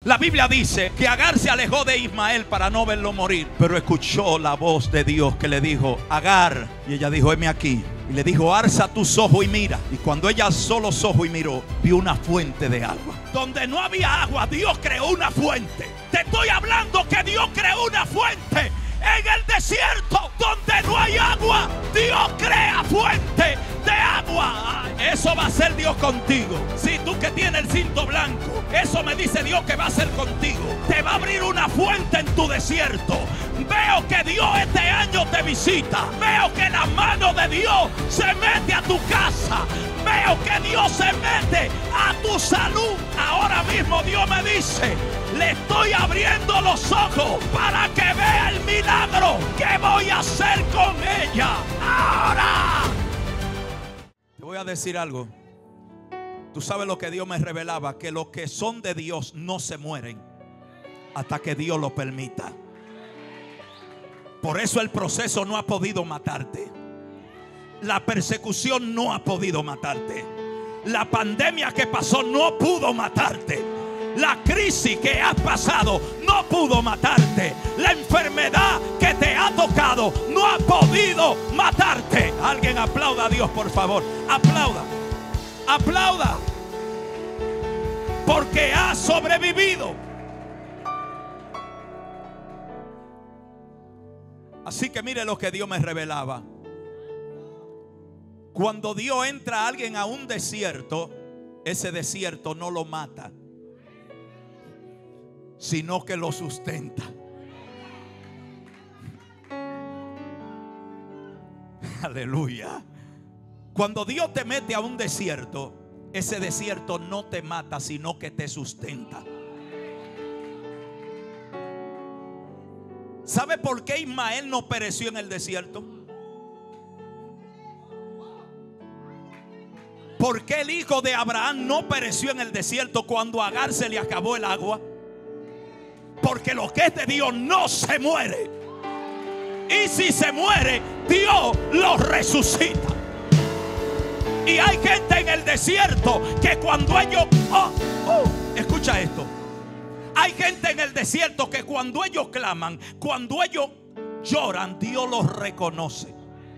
La Biblia dice que Agar se alejó de Ismael para no verlo morir, pero escuchó la voz de Dios que le dijo: Agar. Y ella dijo: heme aquí. Y le dijo: alza tus ojos y mira. Y cuando ella alzó los ojos y miró, vio una fuente de agua. Donde no había agua, Dios creó una fuente. Te estoy hablando que Dios creó una fuente. En el desierto donde no hay agua, Dios crea fuente de agua. Eso va a ser Dios contigo. Si tú que tienes el cinto blanco, eso me dice Dios que va a ser contigo. Te va a abrir una fuente en tu desierto. Veo que Dios este año te visita. Veo que la mano de Dios se mete a tu casa. Veo que Dios se mete a tu salud. Ahora mismo Dios me dice: le estoy abriendo los ojos para que vea el milagro que voy a hacer con ella. Ahora te voy a decir algo. Tú sabes lo que Dios me revelaba: que los que son de Dios no se mueren hasta que Dios lo permita. Por eso el proceso no ha podido matarte. La persecución no ha podido matarte. La pandemia que pasó no pudo matarte. La crisis que has pasado no pudo matarte. La enfermedad que te ha tocado no ha podido matarte. Alguien aplauda a Dios, por favor. Aplauda. Aplauda. Porque has sobrevivido. Así que mire lo que Dios me revelaba. Cuando Dios entra a alguien a un desierto, ese desierto no lo mata, sino que lo sustenta. Aleluya. Cuando Dios te mete a un desierto, ese desierto no te mata, sino que te sustenta. ¿Sabe por qué Ismael no pereció en el desierto? ¿Por qué el hijo de Abraham no pereció en el desierto cuando a Agar se le acabó el agua? Porque lo que es de Dios no se muere. Y si se muere, Dios lo resucita. Y hay gente en el desierto que cuando ellos... escucha esto. Hay gente en el desierto que cuando ellos claman, cuando ellos lloran, Dios los reconoce.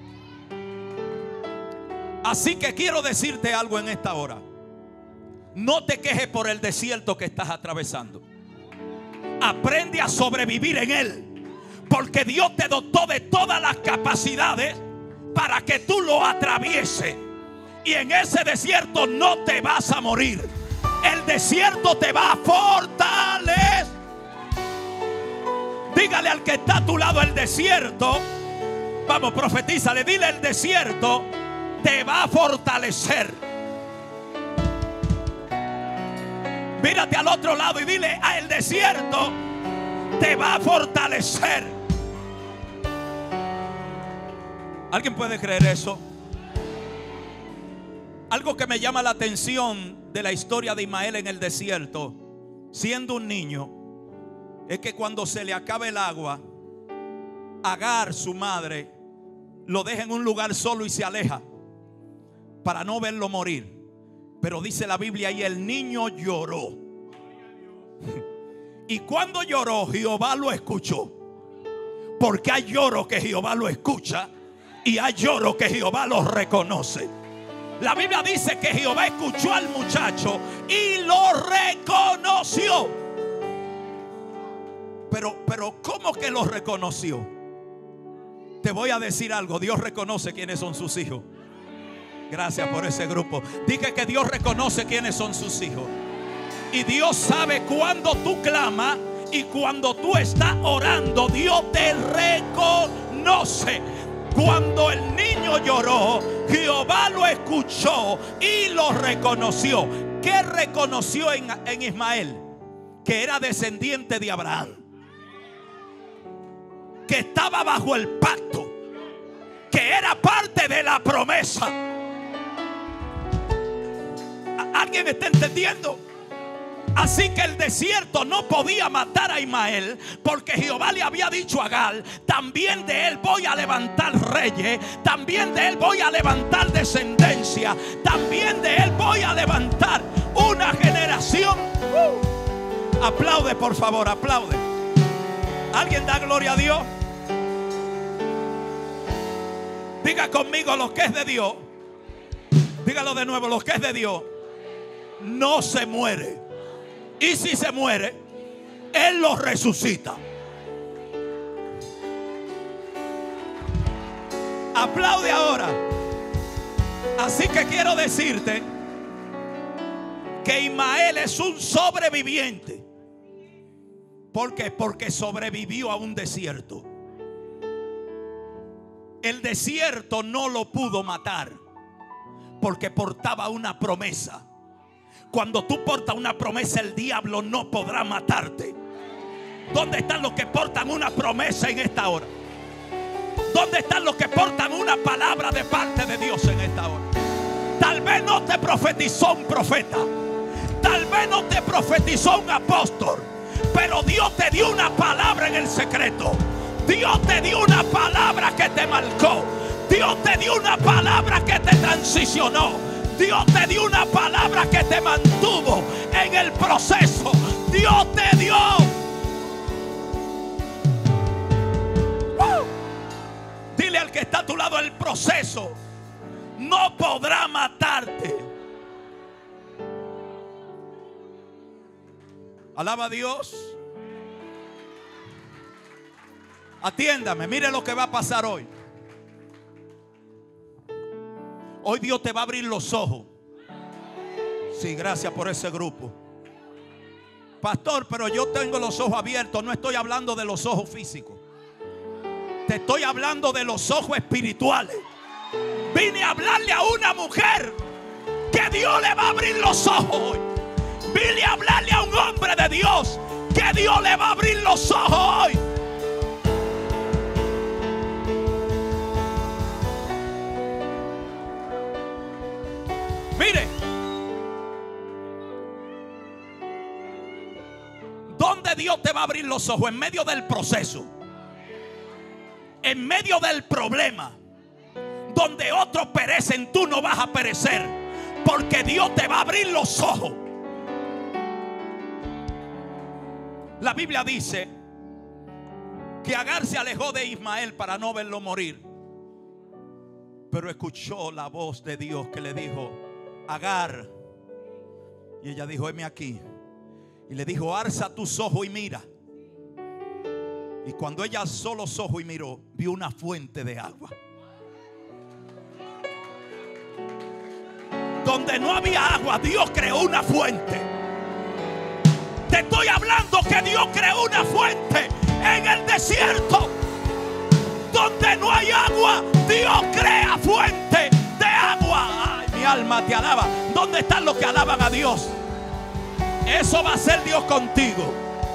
Así que quiero decirte algo en esta hora. No te quejes por el desierto que estás atravesando. Aprende a sobrevivir en él, porque Dios te dotó de todas las capacidades para que tú lo atravieses. Y en ese desierto no te vas a morir. El desierto te va a fortalecer. Dígale al que está a tu lado: el desierto, vamos, profetízale, dile: el desierto te va a fortalecer. Mírate al otro lado y dile: el desierto te va a fortalecer. ¿Alguien puede creer eso? Algo que me llama la atención de la historia de Ismael en el desierto, siendo un niño, es que cuando se le acaba el agua, Agar, su madre, lo deja en un lugar solo y se aleja para no verlo morir. Pero dice la Biblia: y el niño lloró. Y cuando lloró, Jehová lo escuchó. Porque hay lloro que Jehová lo escucha y hay lloro que Jehová lo reconoce. La Biblia dice que Jehová escuchó al muchacho y lo reconoció. Pero ¿cómo que lo reconoció? Te voy a decir algo: Dios reconoce quiénes son sus hijos. Gracias por ese grupo. Dije que Dios reconoce quiénes son sus hijos. Y Dios sabe cuando tú clamas y cuando tú estás orando. Dios te reconoce. Cuando el niño lloró, Jehová lo escuchó y lo reconoció. ¿Qué reconoció en Ismael? Que era descendiente de Abraham, que estaba bajo el pacto, que era parte de la promesa. ¿Alguien está entendiendo? Así que el desierto no podía matar a Ismael, porque Jehová le había dicho a Agar: también de él voy a levantar reyes, también de él voy a levantar descendencia, también de él voy a levantar una generación. Aplaude, por favor, aplaude. ¿Alguien da gloria a Dios? Diga conmigo, lo que es de Dios. Dígalo de nuevo, lo que es de Dios no se muere. Y si se muere, Él lo resucita. Aplaude ahora. Así que quiero decirte que Ismael es un sobreviviente. ¿Por qué? Porque sobrevivió a un desierto. El desierto no lo pudo matar porque portaba una promesa. Cuando tú portas una promesa, el diablo no podrá matarte. ¿Dónde están los que portan una promesa en esta hora? ¿Dónde están los que portan una palabra de parte de Dios en esta hora? Tal vez no te profetizó un profeta, tal vez no te profetizó un apóstol, pero Dios te dio una palabra en el secreto. Dios te dio una palabra que te marcó. Dios te dio una palabra que te transicionó. Dios te dio una palabra que te mantuvo en el proceso. Dios te dio. Dile al que está a tu lado, el proceso no podrá matarte. Alaba a Dios. Atiéndame, mire lo que va a pasar hoy. Hoy Dios te va a abrir los ojos. Sí, gracias por ese grupo. Pastor, pero yo tengo los ojos abiertos. No estoy hablando de los ojos físicos. Te estoy hablando de los ojos espirituales. Vine a hablarle a una mujer que Dios le va a abrir los ojos hoy. Vine a hablarle a un hombre de Dios que Dios le va a abrir los ojos hoy. Mire, ¿dónde Dios te va a abrir los ojos? En medio del proceso, en medio del problema. Donde otros perecen, tú no vas a perecer, porque Dios te va a abrir los ojos. La Biblia dice que Agar se alejó de Ismael para no verlo morir, pero escuchó la voz de Dios que le dijo: Agar. Y ella dijo: heme aquí. Y le dijo: alza tus ojos y mira. Y cuando ella alzó los ojos y miró, vio una fuente de agua. Donde no había agua, Dios creó una fuente. Te estoy hablando que Dios creó una fuente en el desierto. Donde no hay agua, Dios crea fuente de agua. Ay, mi alma te alaba. ¿Dónde están los que alaban a Dios? Eso va a ser Dios contigo.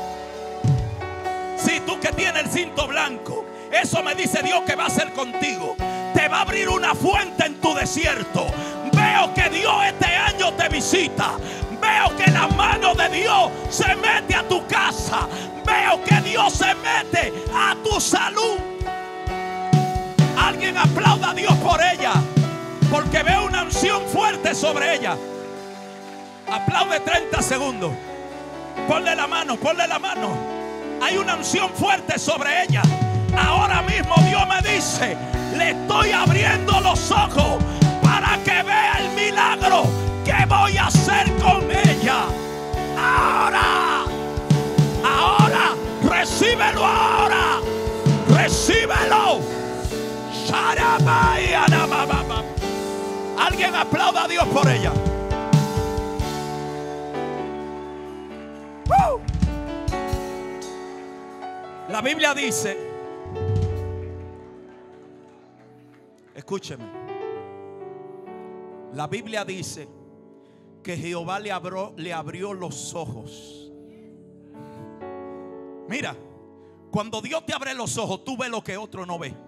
Si tú que tienes el cinto blanco, eso me dice Dios que va a ser contigo. Te va a abrir una fuente en tu desierto. Veo que Dios este año te visita. Veo que la mano de Dios se mete a tu casa. Veo que Dios se mete a tu salud. Alguien aplauda a Dios por ella, porque veo una unción fuerte sobre ella. Aplaude 30 segundos. Ponle la mano, ponle la mano. Hay una unción fuerte sobre ella. Ahora mismo Dios me dice: le estoy abriendo los ojos para que vea el milagro que voy a hacer con ella. Ahora, ahora, recíbelo ahora, recíbelo. Alguien aplauda a Dios por ella. La Biblia dice, escúcheme, la Biblia dice que Jehová le abrió los ojos. Mira, cuando Dios te abre los ojos, tú ves lo que otro no ve.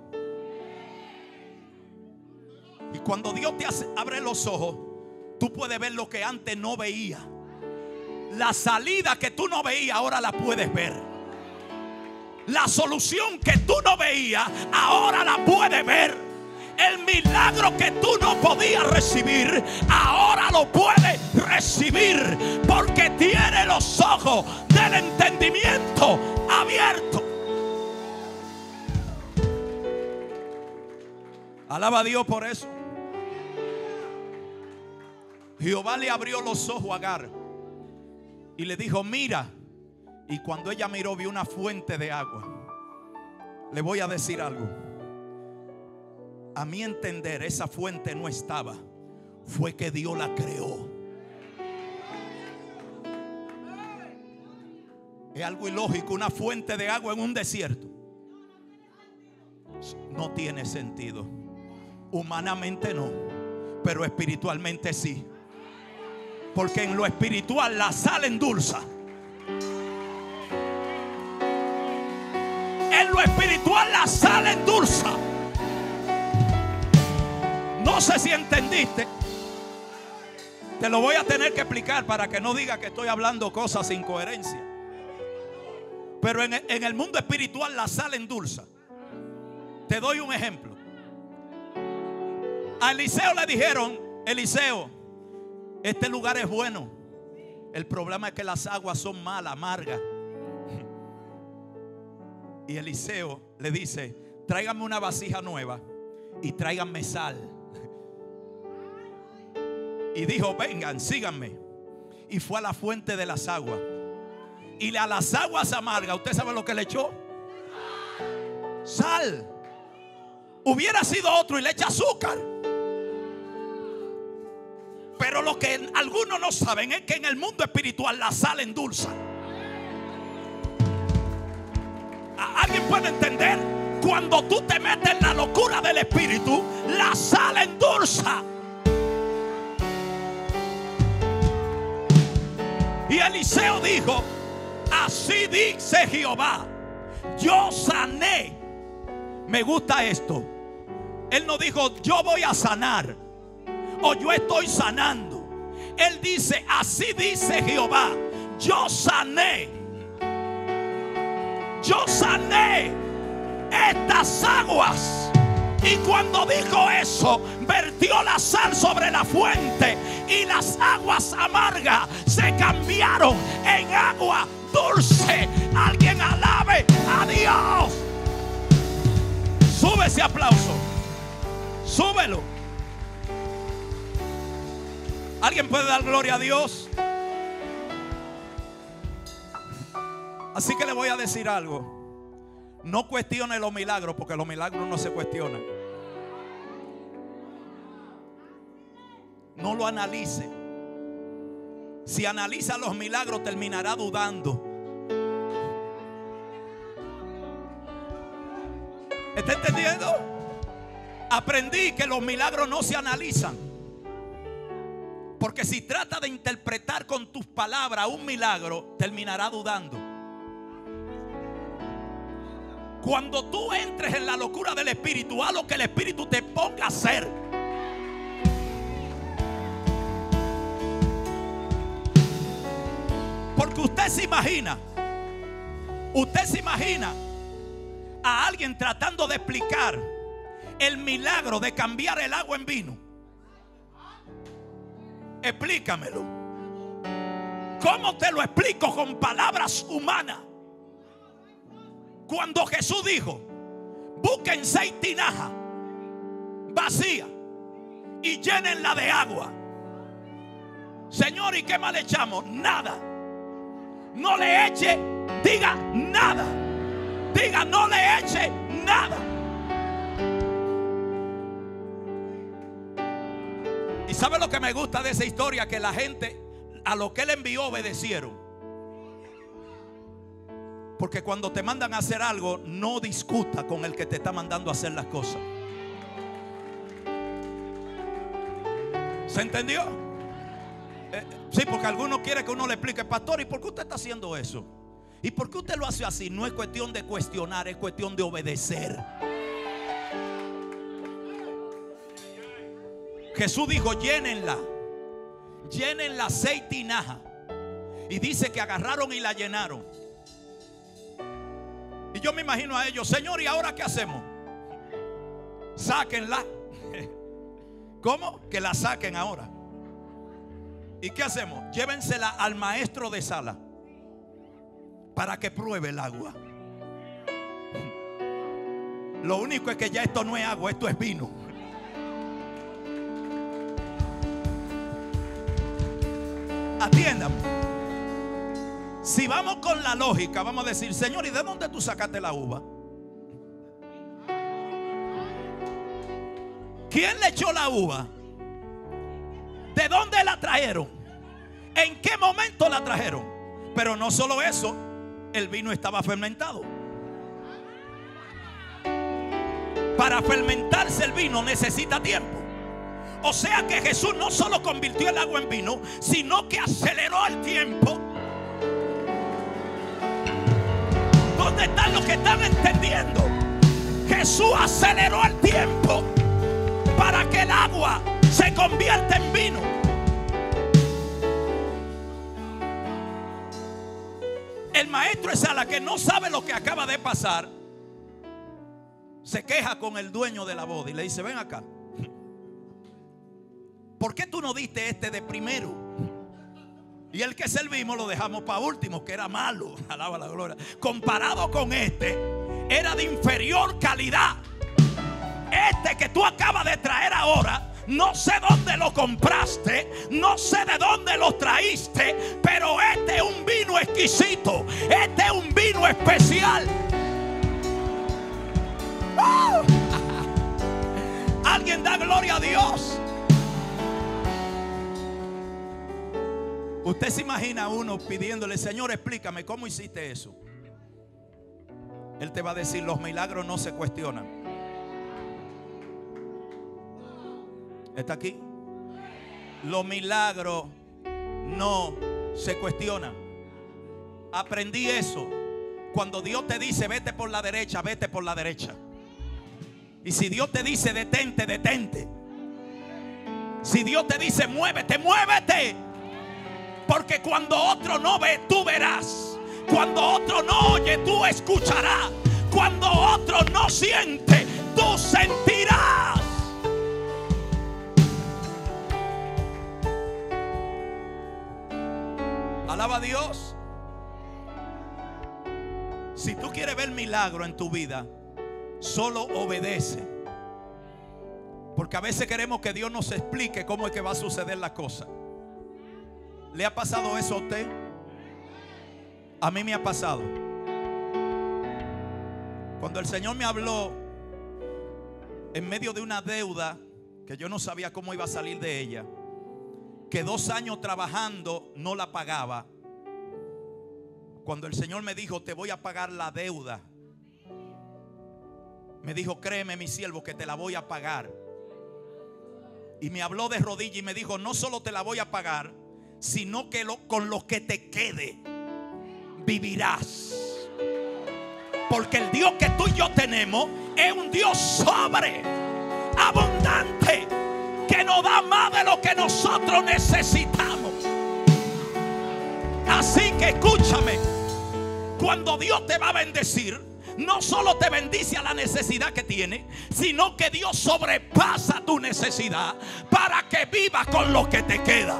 Y cuando Dios te abre los ojos, tú puedes ver lo que antes no veía. La salida que tú no veías, ahora la puedes ver. La solución que tú no veías, ahora la puedes ver. El milagro que tú no podías recibir, ahora lo puedes recibir, porque tiene los ojos del entendimiento abiertos. Alaba a Dios por eso. Jehová le abrió los ojos a Agar y le dijo: mira. Y cuando ella miró, vio una fuente de agua. Le voy a decir algo. A mi entender, esa fuente no estaba. Fue que Dios la creó. Es algo ilógico, una fuente de agua en un desierto. No tiene sentido. Humanamente no, pero espiritualmente sí. Porque en lo espiritual la sal endulza. En lo espiritual la sal endulza. No sé si entendiste. Te lo voy a tener que explicar para que no diga que estoy hablando cosas sin coherencia. Pero en el mundo espiritual la sal endulza. Te doy un ejemplo. A Eliseo le dijeron: Eliseo, este lugar es bueno. El problema es que las aguas son malas, amargas. Y Eliseo le dice: tráiganme una vasija nueva y tráiganme sal. Y dijo: vengan, síganme. Y fue a la fuente de las aguas. Y a las aguas amargas, ¿usted sabe lo que le echó? Sal. Hubiera sido otro y le echa azúcar. Pero lo que algunos no saben es que en el mundo espiritual la sal endulza. ¿Alguien puede entender? Cuando tú te metes en la locura del espíritu, la sal endulza. Y Eliseo dijo: así dice Jehová, yo sané. Me gusta esto. Él no dijo: yo voy a sanar o yo estoy sanando. Él dice: así dice Jehová, yo sané. Yo sané estas aguas. Y cuando dijo eso, vertió la sal sobre la fuente y las aguas amargas se cambiaron en agua dulce. Alguien alabe a Dios. Sube ese aplauso. Súbelo. ¿Alguien puede dar gloria a Dios? Así que le voy a decir algo. No cuestione los milagros, porque los milagros no se cuestionan. No lo analice. Si analiza los milagros, terminará dudando. ¿Está entendiendo? Aprendí que los milagros no se analizan. Porque si trata de interpretar con tus palabras un milagro, terminará dudando. Cuando tú entres en la locura del espíritu, haz lo que el espíritu te ponga a hacer. Porque usted se imagina a alguien tratando de explicar el milagro de cambiar el agua en vino. Explícamelo. ¿Cómo te lo explico con palabras humanas? Cuando Jesús dijo: busquen 6 tinajas vacías y llénenla de agua. Señor, ¿y qué más le echamos? Nada. No le eche, diga nada. Diga: no le eche nada. ¿Y sabe lo que me gusta de esa historia? Que la gente a lo que él envió obedecieron. Porque cuando te mandan a hacer algo, no discuta con el que te está mandando a hacer las cosas. ¿Se entendió? Sí, porque algunos quieren que uno le explique: pastor, ¿y por qué usted está haciendo eso? ¿Y por qué usted lo hace así? No es cuestión de cuestionar, es cuestión de obedecer. Jesús dijo: llénenla 6 tinajas. Y dice que agarraron y la llenaron. Y yo me imagino a ellos: Señor, ¿y ahora qué hacemos? Sáquenla. ¿Cómo? Que la saquen ahora. ¿Y qué hacemos? Llévensela al maestro de sala para que pruebe el agua. Lo único es que ya esto no es agua, esto es vino. Atiendan. Si vamos con la lógica, vamos a decir: Señor, ¿y de dónde tú sacaste la uva? ¿Quién le echó la uva? ¿De dónde la trajeron? ¿En qué momento la trajeron? Pero no solo eso, el vino estaba fermentado. Para fermentarse el vino necesita tiempo. O sea que Jesús no solo convirtió el agua en vino, sino que aceleró el tiempo. ¿Dónde están los que están entendiendo? Jesús aceleró el tiempo para que el agua se convierta en vino. El maestro de sala, que no sabe lo que acaba de pasar, se queja con el dueño de la boda y le dice: ven acá, ¿por qué tú no diste este de primero? Y el que servimos lo dejamos para último, que era malo. Alaba la gloria. Comparado con este, era de inferior calidad. Este que tú acabas de traer ahora, no sé dónde lo compraste, no sé de dónde lo traíste, pero este es un vino exquisito, este es un vino especial. Alguien da gloria a Dios. Usted se imagina a uno pidiéndole: Señor, explícame cómo hiciste eso. Él te va a decir: los milagros no se cuestionan. ¿Está aquí? Los milagros no se cuestionan. Aprendí eso. Cuando Dios te dice: vete por la derecha, vete por la derecha. Y si Dios te dice: detente, detente. Si Dios te dice: muévete, muévete. Porque cuando otro no ve, tú verás. Cuando otro no oye, tú escucharás. Cuando otro no siente, tú sentirás. Alaba a Dios. Si tú quieres ver milagro en tu vida, solo obedece. Porque a veces queremos que Dios nos explique cómo es que va a suceder la cosa. ¿Le ha pasado eso a usted? A mí me ha pasado. Cuando el Señor me habló en medio de una deuda que yo no sabía cómo iba a salir de ella, que 2 años trabajando no la pagaba. Cuando el Señor me dijo: te voy a pagar la deuda, me dijo: créeme, mi siervo, que te la voy a pagar. Y me habló de rodillas y me dijo: no solo te la voy a pagar, sino que con lo que te quede vivirás. Porque el Dios que tú y yo tenemos es un Dios sobre abundante, que nos da más de lo que nosotros necesitamos. Así que escúchame, cuando Dios te va a bendecir, no solo te bendice a la necesidad que tiene, sino que Dios sobrepasa tu necesidad para que vivas con lo que te queda.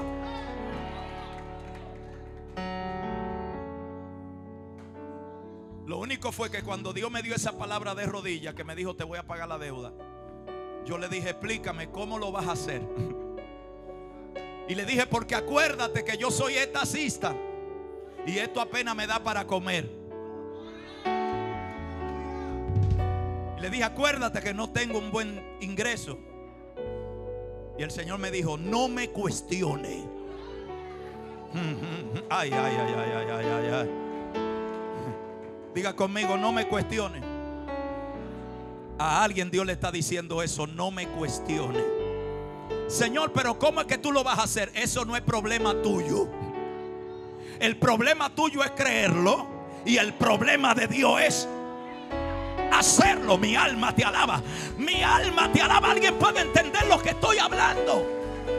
Lo único fue que cuando Dios me dio esa palabra de rodillas, que me dijo: te voy a pagar la deuda, yo le dije: explícame cómo lo vas a hacer. Y le dije: porque acuérdate que yo soy taxista y esto apenas me da para comer. Y le dije: acuérdate que no tengo un buen ingreso. Y el Señor me dijo: no me cuestione. Ay, ay, ay, ay, ay, ay, ay, ay. Diga conmigo: no me cuestione. A alguien Dios le está diciendo eso: no me cuestione. Señor, pero ¿cómo es que tú lo vas a hacer? Eso no es problema tuyo. El problema tuyo es creerlo, y el problema de Dios es hacerlo. Mi alma te alaba. Mi alma te alaba. ¿Alguien puede entender lo que estoy hablando?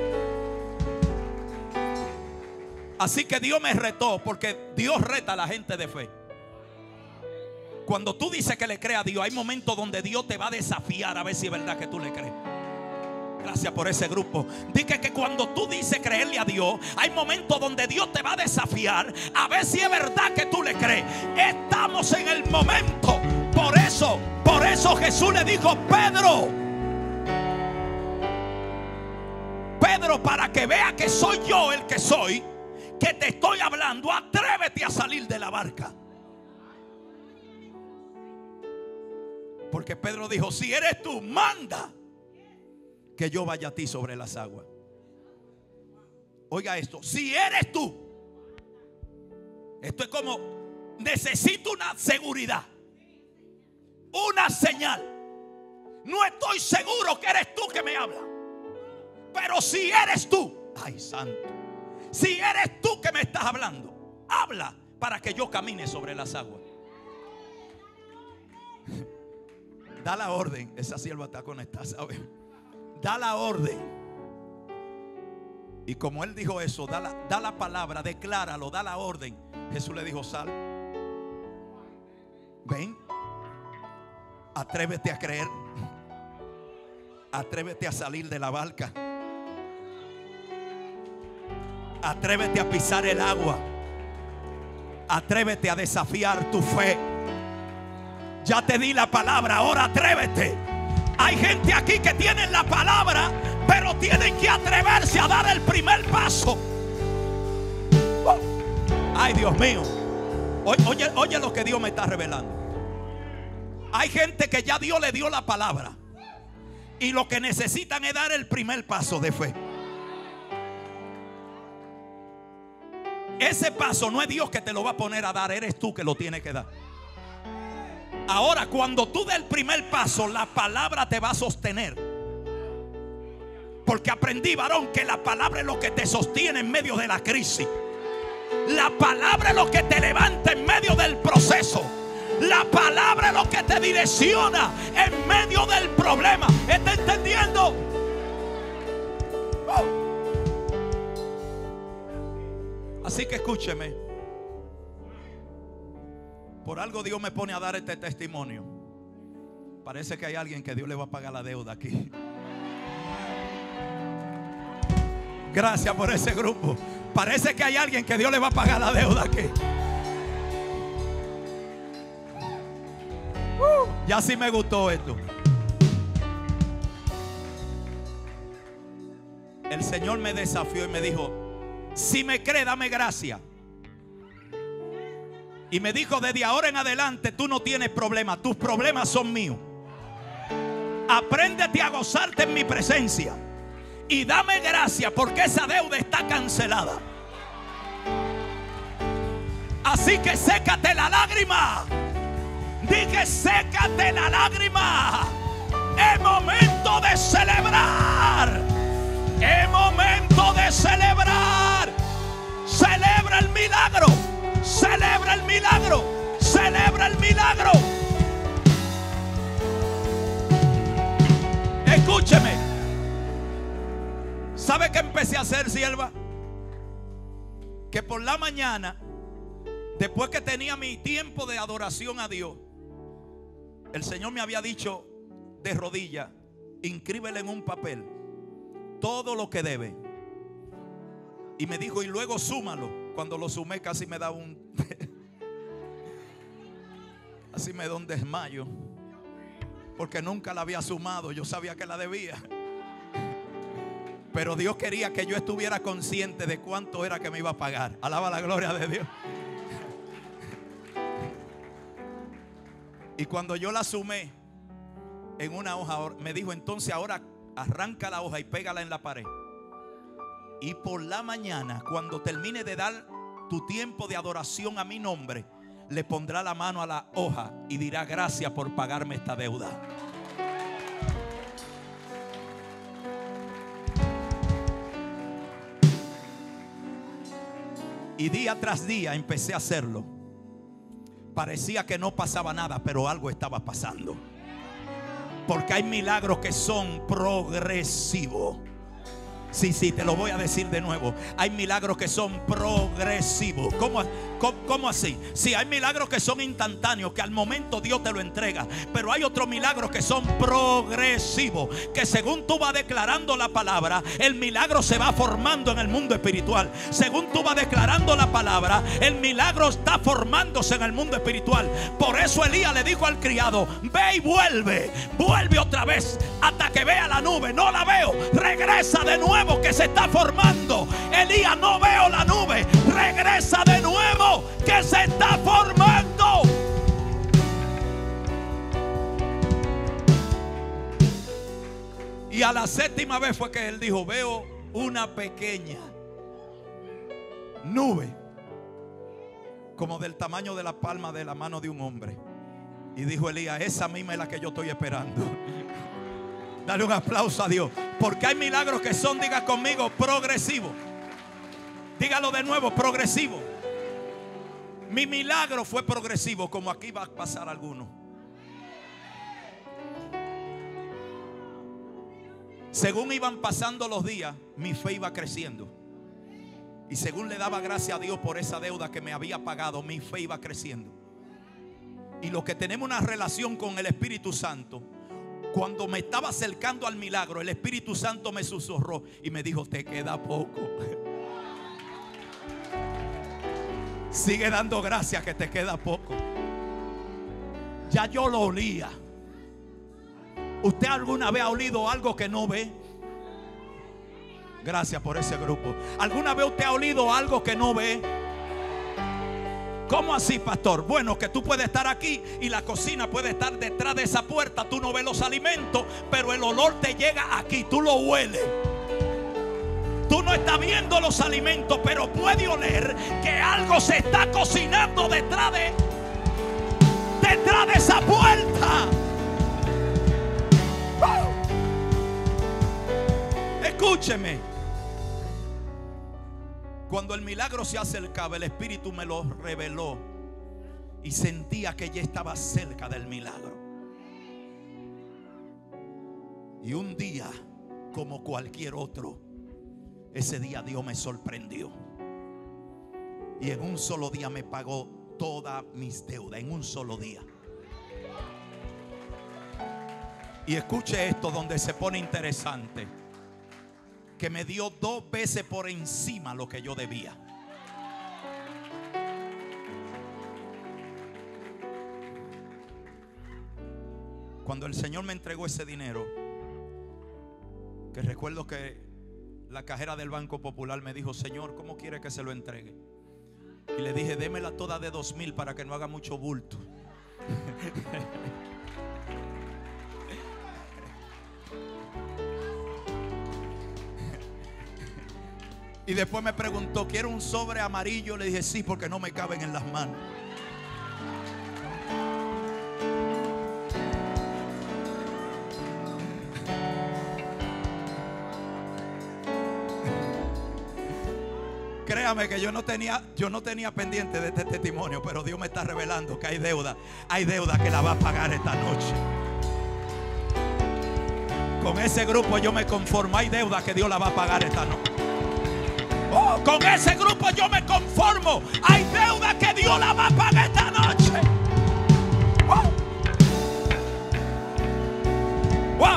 Así que Dios me retó, porque Dios reta a la gente de fe. Cuando tú dices que le crees a Dios, hay momentos donde Dios te va a desafiar a ver si es verdad que tú le crees. Gracias por ese grupo. Dije que cuando tú dices creerle a Dios, hay momentos donde Dios te va a desafiar a ver si es verdad que tú le crees. Estamos en el momento. Por eso Jesús le dijo: Pedro, para que vea que soy yo el que soy, que te estoy hablando, atrévete a salir de la barca. Porque Pedro dijo: si eres tú, manda que yo vaya a ti sobre las aguas. Oiga esto: si eres tú. Esto es como: necesito una seguridad, una señal. No estoy seguro que eres tú que me habla, pero si eres tú, ay santo, si eres tú que me estás hablando, habla para que yo camine sobre las aguas. Da la orden. Esa sierva está conectada, ¿sabes? Da la orden. Y como él dijo eso, da la palabra, decláralo, da la orden. Jesús le dijo: sal, ven, atrévete a creer, atrévete a salir de la barca, atrévete a pisar el agua, atrévete a desafiar tu fe. Ya te di la palabra, ahora atrévete. Hay gente aquí que tienen la palabra, pero tienen que atreverse a dar el primer paso. Ay, Dios mío. Oye lo que Dios me está revelando. Hay gente que ya Dios le dio la palabra y lo que necesitan es dar el primer paso de fe. Ese paso no es Dios que te lo va a poner a dar, eres tú que lo tienes que dar. Ahora, cuando tú des el primer paso, la palabra te va a sostener. Porque aprendí, varón, que la palabra es lo que te sostiene en medio de la crisis. La palabra es lo que te levanta en medio del proceso. La palabra es lo que te direcciona en medio del problema. ¿Está entendiendo? Así que escúcheme. Por algo Dios me pone a dar este testimonio. Parece que hay alguien que Dios le va a pagar la deuda aquí. Gracias por ese grupo. Parece que hay alguien que Dios le va a pagar la deuda aquí. Ya sí me gustó esto. El Señor me desafió y me dijo: si me cree, dame gracia. Y me dijo: desde ahora en adelante tú no tienes problemas, tus problemas son míos. Apréndete a gozarte en mi presencia y dame gracia, porque esa deuda está cancelada. Así que sécate la lágrima. Dije: sécate la lágrima. Es momento de celebrar. Es momento de celebrar. Celebra el milagro. Celebra el milagro. Celebra el milagro. Escúcheme. ¿Sabe qué empecé a hacer, sierva? Que por la mañana, después que tenía mi tiempo de adoración a Dios, el Señor me había dicho de rodillas: inscríbele en un papel todo lo que debe. Y me dijo: y luego súmalo. Cuando lo sumé, casi me da casi me da un desmayo, porque nunca la había sumado. Yo sabía que la debía, pero Dios quería que yo estuviera consciente de cuánto era que me iba a pagar. Alaba la gloria de Dios. Y cuando yo la sumé en una hoja, me dijo: entonces ahora arranca la hoja y pégala en la pared. Y por la mañana, cuando termine de dar tu tiempo de adoración a mi nombre, le pondrá la mano a la hoja y dirá: gracias por pagarme esta deuda. Y día tras día empecé a hacerlo. Parecía que no pasaba nada, pero algo estaba pasando. Porque hay milagros que son progresivos. Sí, te lo voy a decir de nuevo. Hay milagros que son progresivos. ¿Cómo así? Sí, hay milagros que son instantáneos, que al momento Dios te lo entrega. Pero hay otros milagros que son progresivos, que según tú vas declarando la palabra, el milagro se va formando en el mundo espiritual. Según tú vas declarando la palabra, el milagro está formándose en el mundo espiritual. Por eso Elías le dijo al criado: ve y vuelve otra vez hasta que vea la nube. No la veo, regresa de nuevo, que se está formando. Elías, no veo la nube, regresa de nuevo, que se está formando. Y a la séptima vez fue que él dijo: veo una pequeña nube como del tamaño de la palma de la mano de un hombre. Y dijo Elías: esa misma es la que yo estoy esperando. Dale un aplauso a Dios, porque hay milagros que son, diga conmigo, progresivos. Dígalo de nuevo, progresivo. Mi milagro fue progresivo, como aquí va a pasar alguno. Según iban pasando los días, mi fe iba creciendo. Y según le daba gracias a Dios por esa deuda que me había pagado, mi fe iba creciendo. Y los que tenemos una relación con el Espíritu Santo, cuando me estaba acercando al milagro, el Espíritu Santo me susurró y me dijo: te queda poco. Sigue dando gracias que te queda poco. Ya yo lo olía. ¿Usted alguna vez ha olido algo que no ve? Gracias por ese grupo. ¿Alguna vez usted ha olido algo que no ve? ¿Cómo así, pastor? Bueno, que tú puedes estar aquí y la cocina puede estar detrás de esa puerta. Tú no ves los alimentos, pero el olor te llega aquí, tú lo hueles. Tú no estás viendo los alimentos, pero puedes oler que algo se está cocinando detrás de esa puerta. Escúcheme. Cuando el milagro se acercaba, el Espíritu me lo reveló y sentía que ya estaba cerca del milagro. Y un día, como cualquier otro, ese día Dios me sorprendió. Y en un solo día me pagó todas mis deudas. En un solo día. Y escuche esto, donde se pone interesante: que me dio 2 veces por encima lo que yo debía. Cuando el Señor me entregó ese dinero, que recuerdo que la cajera del Banco Popular me dijo: Señor, ¿cómo quiere que se lo entregue? Y le dije: démela toda de 2,000 para que no haga mucho bulto. Y después me preguntó: ¿quiere un sobre amarillo? Le dije: sí, porque no me caben en las manos. Créame que yo no tenía pendiente de este testimonio, pero Dios me está revelando que hay deuda que la va a pagar esta noche. Con ese grupo yo me conformo. Hay deuda que Dios la va a pagar esta noche. Oh, con ese grupo yo me conformo. Hay deuda que Dios la va a pagar esta noche. Wow. Wow.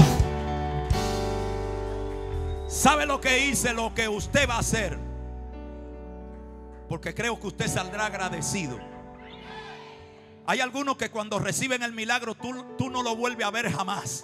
¿Sabe lo que hice? Lo que usted va a hacer, porque creo que usted saldrá agradecido. Hay algunos que cuando reciben el milagro tú no lo vuelves a ver jamás.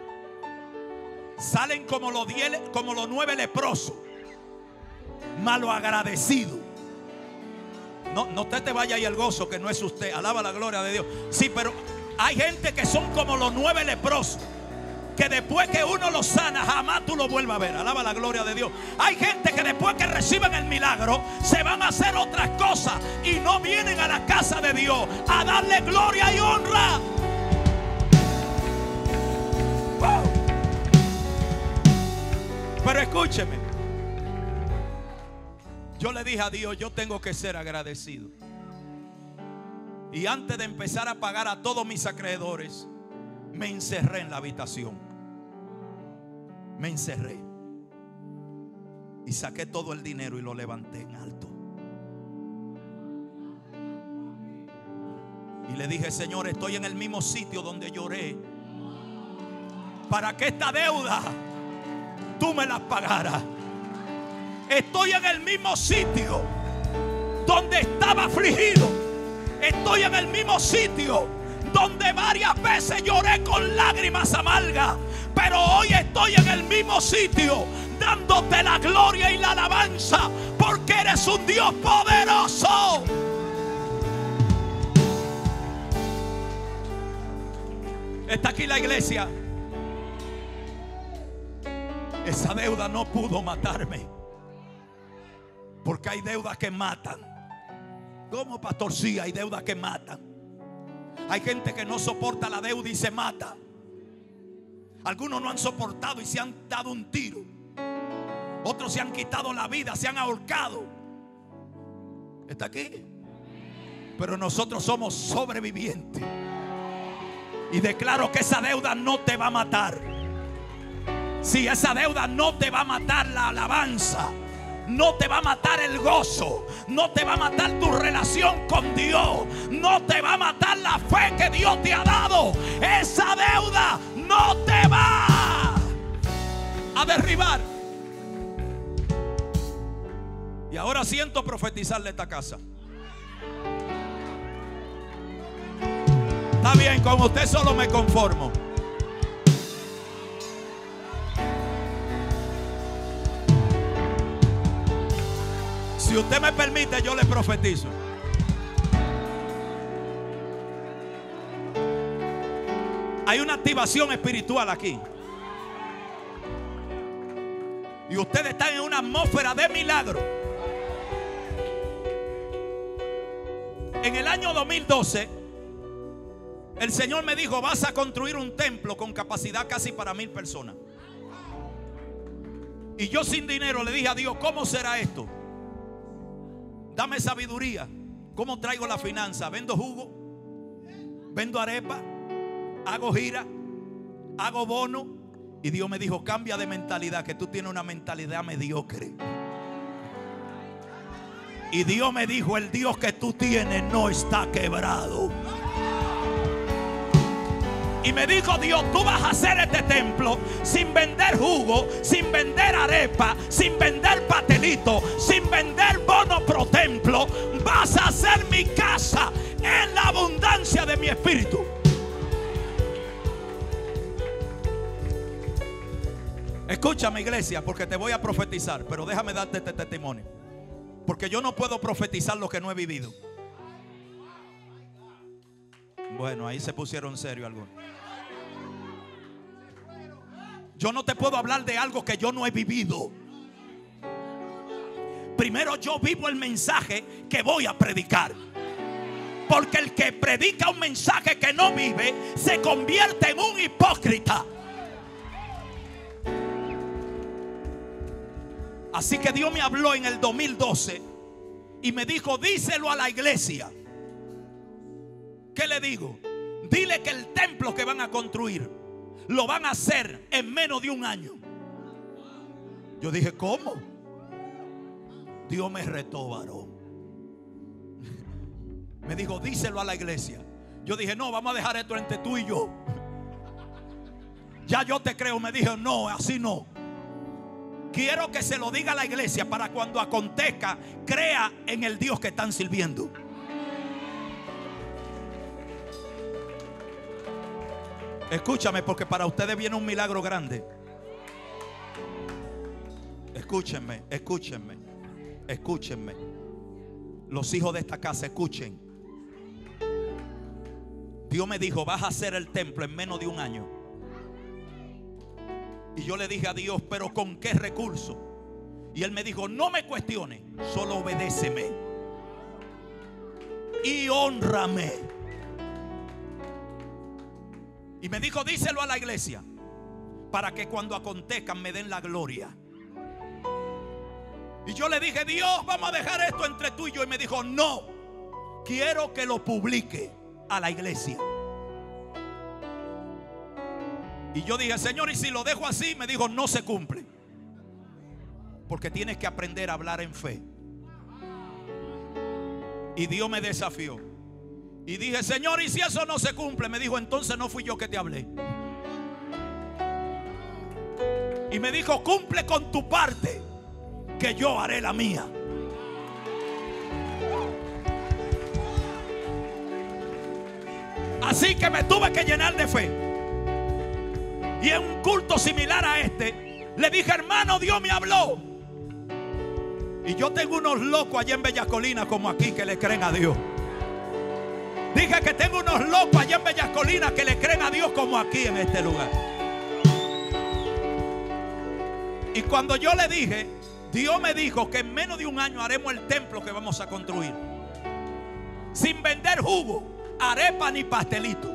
Salen como los 9 leprosos, malo agradecido. No usted te vaya ahí el gozo, que no es usted. Alaba la gloria de Dios. Sí, pero hay gente que son como los 9 leprosos, que después que uno lo sana, jamás tú lo vuelvas a ver. Alaba la gloria de Dios. Hay gente que después que reciben el milagro se van a hacer otras cosas y no vienen a la casa de Dios a darle gloria y honra. Pero escúcheme, yo le dije a Dios: yo tengo que ser agradecido. Y antes de empezar a pagar a todos mis acreedores, me encerré en la habitación. Me encerré. Y saqué todo el dinero y lo levanté en alto. Y le dije: Señor, estoy en el mismo sitio donde lloré para que esta deuda tú me la pagaras. Estoy en el mismo sitio donde estaba afligido. Estoy en el mismo sitio donde varias veces lloré con lágrimas amargas. Pero hoy estoy en el mismo sitio dándote la gloria y la alabanza, porque eres un Dios poderoso. Está aquí la iglesia. Esa deuda no pudo matarme, porque hay deudas que matan. ¿Cómo, pastor? Sí, hay deudas que matan. Hay gente que no soporta la deuda y se mata. Algunos no han soportado y se han dado un tiro. Otros se han quitado la vida, se han ahorcado. ¿Está aquí? Pero nosotros somos sobrevivientes. Y declaro que esa deuda no te va a matar. Si esa deuda no te va a matar la alabanza, no te va a matar el gozo, no te va a matar tu relación con Dios, no te va a matar la fe que Dios te ha dado. Esa deuda no te va a derribar. Y ahora siento profetizarle a esta casa. Está bien, con usted solo me conformo. Si usted me permite, yo le profetizo. Hay una activación espiritual aquí. Y ustedes están en una atmósfera de milagro. En el año 2012, el Señor me dijo: vas a construir un templo con capacidad casi para 1000 personas. Y yo, sin dinero, le dije a Dios: ¿cómo será esto? Dame sabiduría. ¿Cómo traigo la finanza? ¿Vendo jugo? ¿Vendo arepa? ¿Hago gira? ¿Hago bono? Y Dios me dijo: cambia de mentalidad, que tú tienes una mentalidad mediocre. Y Dios me dijo: el Dios que tú tienes no está quebrado. Y me dijo Dios: tú vas a hacer este templo sin vender jugo, sin vender arepa, sin vender pastelito, sin vender bono pro templo. Vas a hacer mi casa en la abundancia de mi espíritu. Escúchame, iglesia, porque te voy a profetizar. Pero déjame darte este testimonio, porque yo no puedo profetizar lo que no he vivido. Bueno, ahí se pusieron serios algunos. Yo no te puedo hablar de algo que yo no he vivido. Primero yo vivo el mensaje que voy a predicar. Porque el que predica un mensaje que no vive se convierte en un hipócrita. Así que Dios me habló en el 2012 y me dijo: díselo a la iglesia. ¿Qué le digo? Dile que el templo que van a construir lo van a hacer en menos de un año. Yo dije: ¿cómo? Dios me retó, varón. Me dijo: díselo a la iglesia. Yo dije: no, vamos a dejar esto entre tú y yo. Ya yo te creo. Me dijo: no, así no. Quiero que se lo diga a la iglesia para cuando acontezca, crea en el Dios que están sirviendo. Escúchame, porque para ustedes viene un milagro grande. Escúchenme, escúchenme, escúchenme. Los hijos de esta casa, escuchen. Dios me dijo: vas a hacer el templo en menos de un año. Y yo le dije a Dios: ¿pero con qué recurso? Y Él me dijo: no me cuestiones, solo obedéceme y hónrame. Y me dijo: díselo a la iglesia para que cuando acontezcan me den la gloria. Y yo le dije: Dios, vamos a dejar esto entre tú y yo. Y me dijo: no, quiero que lo publique a la iglesia. Y yo dije: Señor, ¿y si lo dejo así? Me dijo: no se cumple. porque tienes que aprender a hablar en fe. Y Dios me desafió. Y dije, Señor, ¿y si eso no se cumple? Me dijo, entonces no fui yo que te hablé. Y me dijo, cumple con tu parte, que yo haré la mía. Así que me tuve que llenar de fe. Y en un culto similar a este, le dije, hermano, Dios me habló. Y yo tengo unos locos allá en Bellacolina como aquí que le creen a Dios. Dije que tengo unos locos allá en Bellacolina que le creen a Dios como aquí en este lugar. Y cuando yo le dije, Dios me dijo que en menos de un año haremos el templo que vamos a construir. Sin vender jugo, arepa ni pastelito.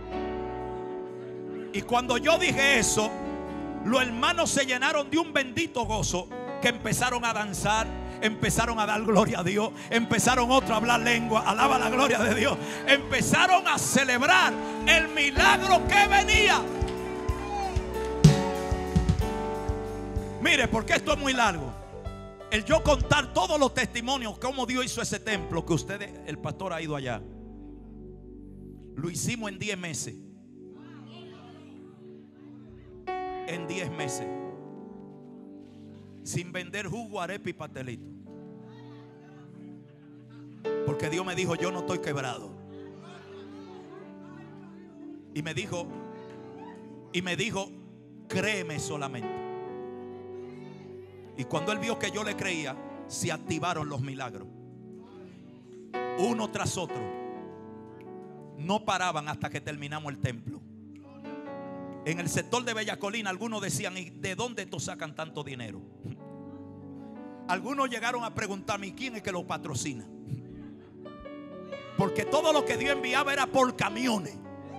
Y cuando yo dije eso, los hermanos se llenaron de un bendito gozo, que empezaron a danzar, empezaron a dar gloria a Dios, empezaron otros a hablar lengua, alaba la gloria de Dios, empezaron a celebrar el milagro que venía. Mire, porque esto es muy largo. El yo contar todos los testimonios, cómo Dios hizo ese templo, que ustedes, el pastor ha ido allá. Lo hicimos en 10 meses. En 10 meses. Sin vender jugo, arepa y pastelito. Porque Dios me dijo, yo no estoy quebrado. Y me dijo, créeme solamente. Y cuando él vio que yo le creía, se activaron los milagros. Uno tras otro. No paraban hasta que terminamos el templo. En el sector de Bellacolina, algunos decían, ¿y de dónde estos sacan tanto dinero? Algunos llegaron a preguntarme, ¿quién es que lo patrocina? Porque todo lo que Dios enviaba era por camiones.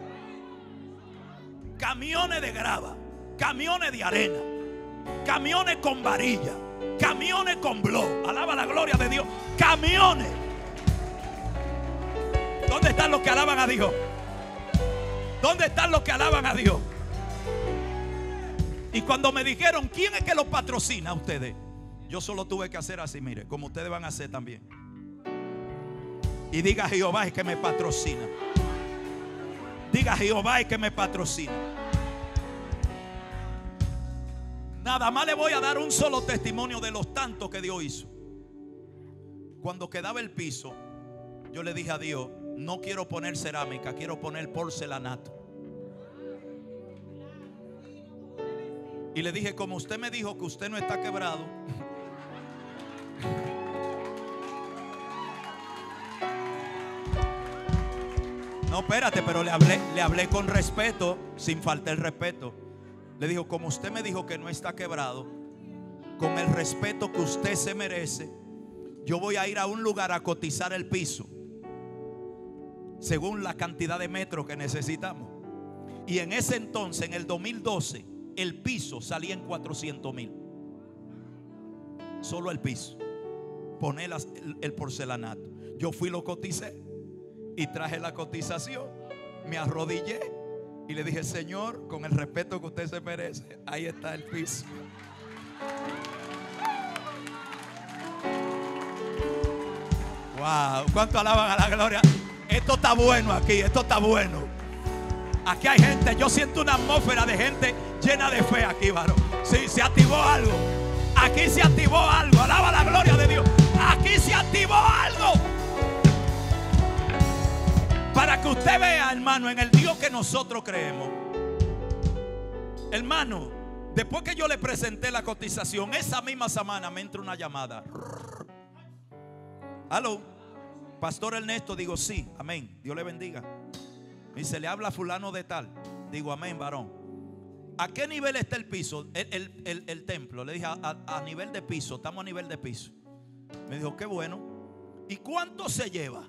Camiones de grava, camiones de arena, camiones con varilla, camiones con blow. Alaba la gloria de Dios. Camiones. ¿Dónde están los que alaban a Dios? ¿Dónde están los que alaban a Dios? Y cuando me dijeron, ¿quién es que los patrocina a ustedes? Yo solo tuve que hacer así, mire, como ustedes van a hacer también. Y diga, Jehová es que me patrocina. Diga, Jehová es que me patrocina. Nada más le voy a dar un solo testimonio de los tantos que Dios hizo. Cuando quedaba el piso, yo le dije a Dios, no quiero poner cerámica, quiero poner porcelanato. Y le dije, como usted me dijo que usted no está quebrado, no, espérate, pero le hablé con respeto, sin faltar el respeto. Le dijo, como usted me dijo que no está quebrado, con el respeto que usted se merece, yo voy a ir a un lugar a cotizar el piso según la cantidad de metros que necesitamos. Y en ese entonces, en el 2012, el piso salía en 400,000. Solo el piso. Poner el porcelanato. Yo fui, lo coticé y traje la cotización. Me arrodillé y le dije, Señor, con el respeto que usted se merece, ahí está el piso. Wow, ¿cuánto alaban a la gloria? Esto está bueno aquí, esto está bueno. Aquí hay gente, yo siento una atmósfera de gente llena de fe aquí, varón. Sí, se activó algo. Aquí se activó algo. Alaba la gloria de Dios. Aquí se activó algo. Para que usted vea, hermano, en el Dios que nosotros creemos. Hermano, después que yo le presenté la cotización, esa misma semana me entra una llamada. Aló, Pastor Ernesto. Digo, sí, amén, Dios le bendiga. Y se le habla a fulano de tal. Digo, amén, varón. ¿A qué nivel está el piso? El templo. Le dije, a nivel de piso. Estamos a nivel de piso. Me dijo, qué bueno. ¿Y cuánto se lleva?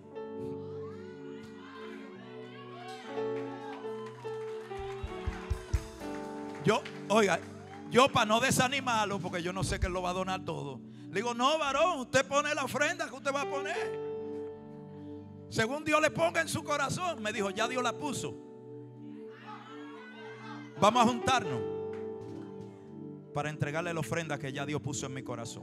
Yo para no desanimarlo, porque yo no sé que él lo va a donar todo, le digo, no, varón, usted pone la ofrenda que usted va a poner según Dios le ponga en su corazón. Me dijo, ya Dios la puso. Vamos a juntarnos. para entregarle la ofrenda que ya Dios puso en mi corazón.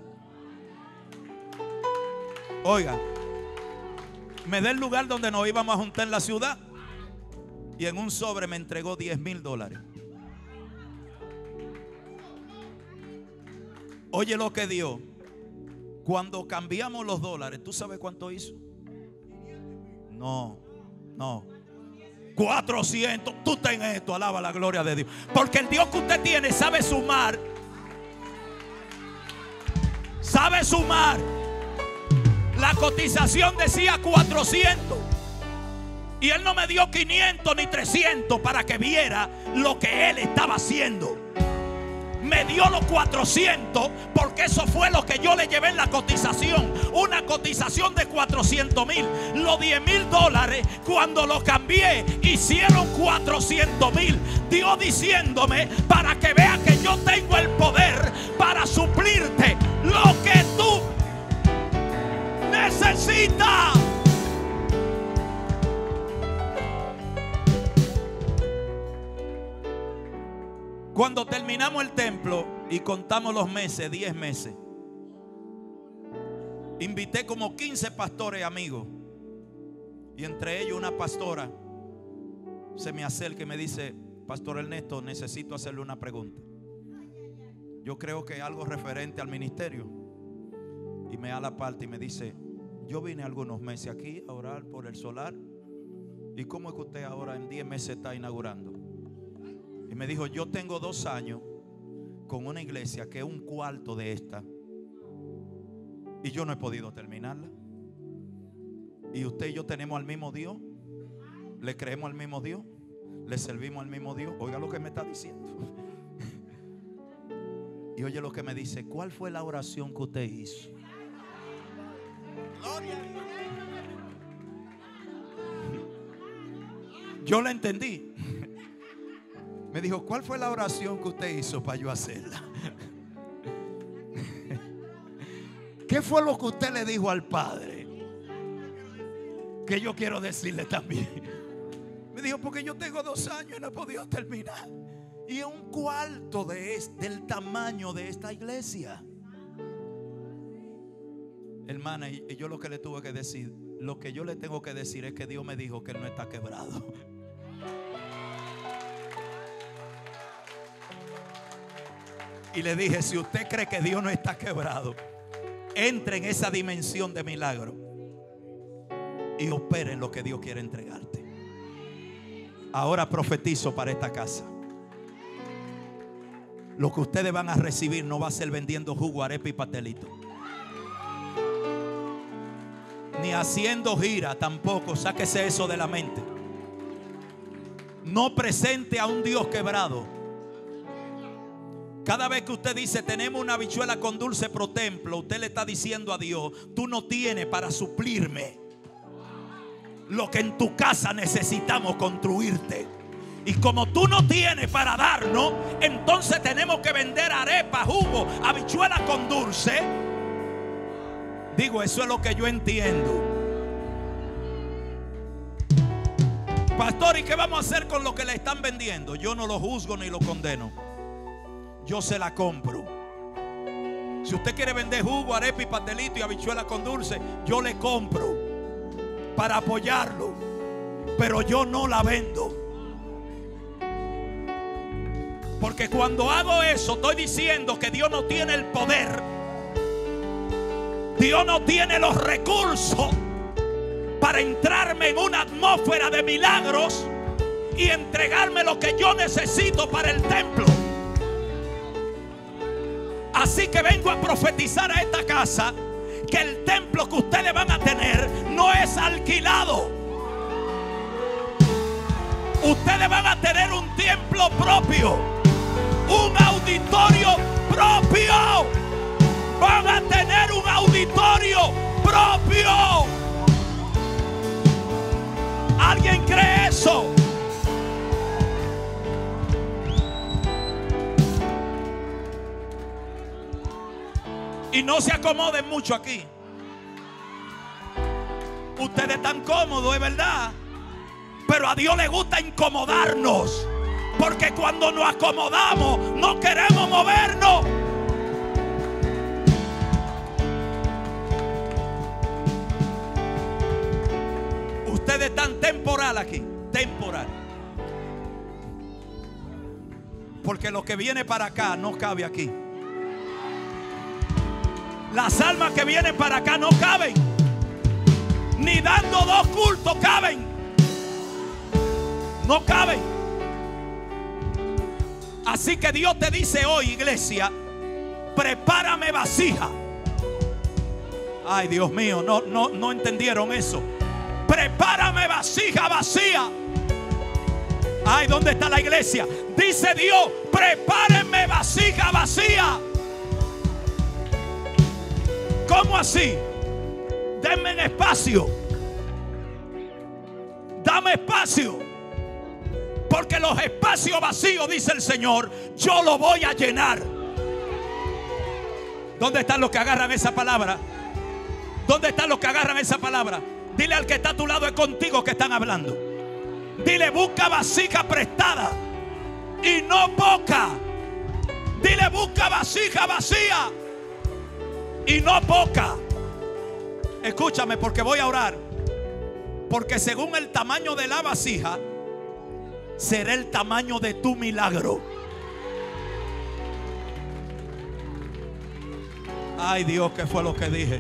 Oiga, me da el lugar donde nos íbamos a juntar en la ciudad y en un sobre me entregó $10,000. Oye lo que dio. Cuando cambiamos los dólares, ¿tú sabes cuánto hizo? No. 400. Tú ten esto, alaba la gloria de Dios. Porque el Dios que usted tiene sabe sumar. Sabe sumar. La cotización decía 400. Y él no me dio 500 ni 300 para que viera lo que él estaba haciendo. Me dio los 400 porque eso fue lo que yo le llevé en la cotización. Una cotización de 400,000. Los $10,000 cuando lo cambié hicieron 400,000. Dios diciéndome para que vea que yo tengo el poder para suplirte lo que tú necesitas. Cuando terminamos el templo y contamos los meses, 10 meses, invité como 15 pastores amigos. Y entre ellos una pastora se me acerca y me dice: Pastor Ernesto, necesito hacerle una pregunta. Yo creo que algo referente al ministerio. Y me da la parte y me dice: yo vine algunos meses aquí a orar por el solar. ¿Y cómo es que usted ahora en 10 meses está inaugurando? Y me dijo: yo tengo 2 años con una iglesia que es un cuarto de esta y yo no he podido terminarla. Y usted y yo tenemos al mismo Dios, le creemos al mismo Dios, le servimos al mismo Dios. Oiga lo que me está diciendo. Y oye lo que me dice: ¿cuál fue la oración que usted hizo? Yo la entendí. Me dijo: ¿cuál fue la oración que usted hizo para yo hacerla? ¿Qué fue lo que usted le dijo al Padre? Que yo quiero decirle también. Me dijo: porque yo tengo 2 años y no he podido terminar. Y es un cuarto del tamaño de esta iglesia. Hermana, y yo lo que le tuve que decir, lo que yo le tengo que decir es que Dios me dijo que Él no está quebrado. Y le dije: si usted cree que Dios no está quebrado, entre en esa dimensión de milagro y opere en lo que Dios quiere entregarte. Ahora profetizo para esta casa: lo que ustedes van a recibir no va a ser vendiendo jugo, arepa y pastelito, ni haciendo gira tampoco. Sáquese eso de la mente. No presente a un Dios quebrado. Cada vez que usted dice: tenemos una habichuela con dulce pro templo, usted le está diciendo a Dios: tú no tienes para suplirme lo que en tu casa necesitamos construirte. Y como tú no tienes para darnos, entonces tenemos que vender arepa, jugo, habichuela con dulce. Digo, eso es lo que yo entiendo. Pastor, ¿y qué vamos a hacer con lo que le están vendiendo? Yo no lo juzgo ni lo condeno. Yo se la compro. Si usted quiere vender jugo, arepa y pastelito y habichuela con dulce, yo le compro para apoyarlo. Pero yo no la vendo. Porque cuando hago eso, estoy diciendo que Dios no tiene el poder. Dios no tiene los recursos para entrarme en una atmósfera de milagros y entregarme lo que yo necesito para el templo. Así que vengo a profetizar a esta casa que el templo que ustedes van a tener no es alquilado. Ustedes van a tener un templo propio, un auditorio propio. Van a tener un auditorio propio. ¿Alguien cree eso? Y no se acomoden mucho aquí. Ustedes están cómodos, es verdad, pero a Dios le gusta incomodarnos. Porque cuando nos acomodamos no queremos movernos. Ustedes están temporal aquí, temporal. Porque lo que viene para acá no cabe aquí. Las almas que vienen para acá no caben. Ni dando 2 cultos caben. No caben. Así que Dios te dice hoy, iglesia, prepárame vasija. Ay, Dios mío, no entendieron eso. Prepárame vasija vacía. Ay, ¿dónde está la iglesia? Dice Dios, prepárenme vasija vacía. ¿Cómo así? Denme espacio. Dame espacio. Porque los espacios vacíos, dice el Señor, yo los voy a llenar. ¿Dónde están los que agarran esa palabra? ¿Dónde están los que agarran esa palabra? Dile al que está a tu lado, es contigo que están hablando. Dile, busca vasija prestada y no poca. Dile, busca vasija vacía y no poca. Escúchame, porque voy a orar. Porque según el tamaño de la vasija será el tamaño de tu milagro. Ay, Dios, ¿qué fue lo que dije?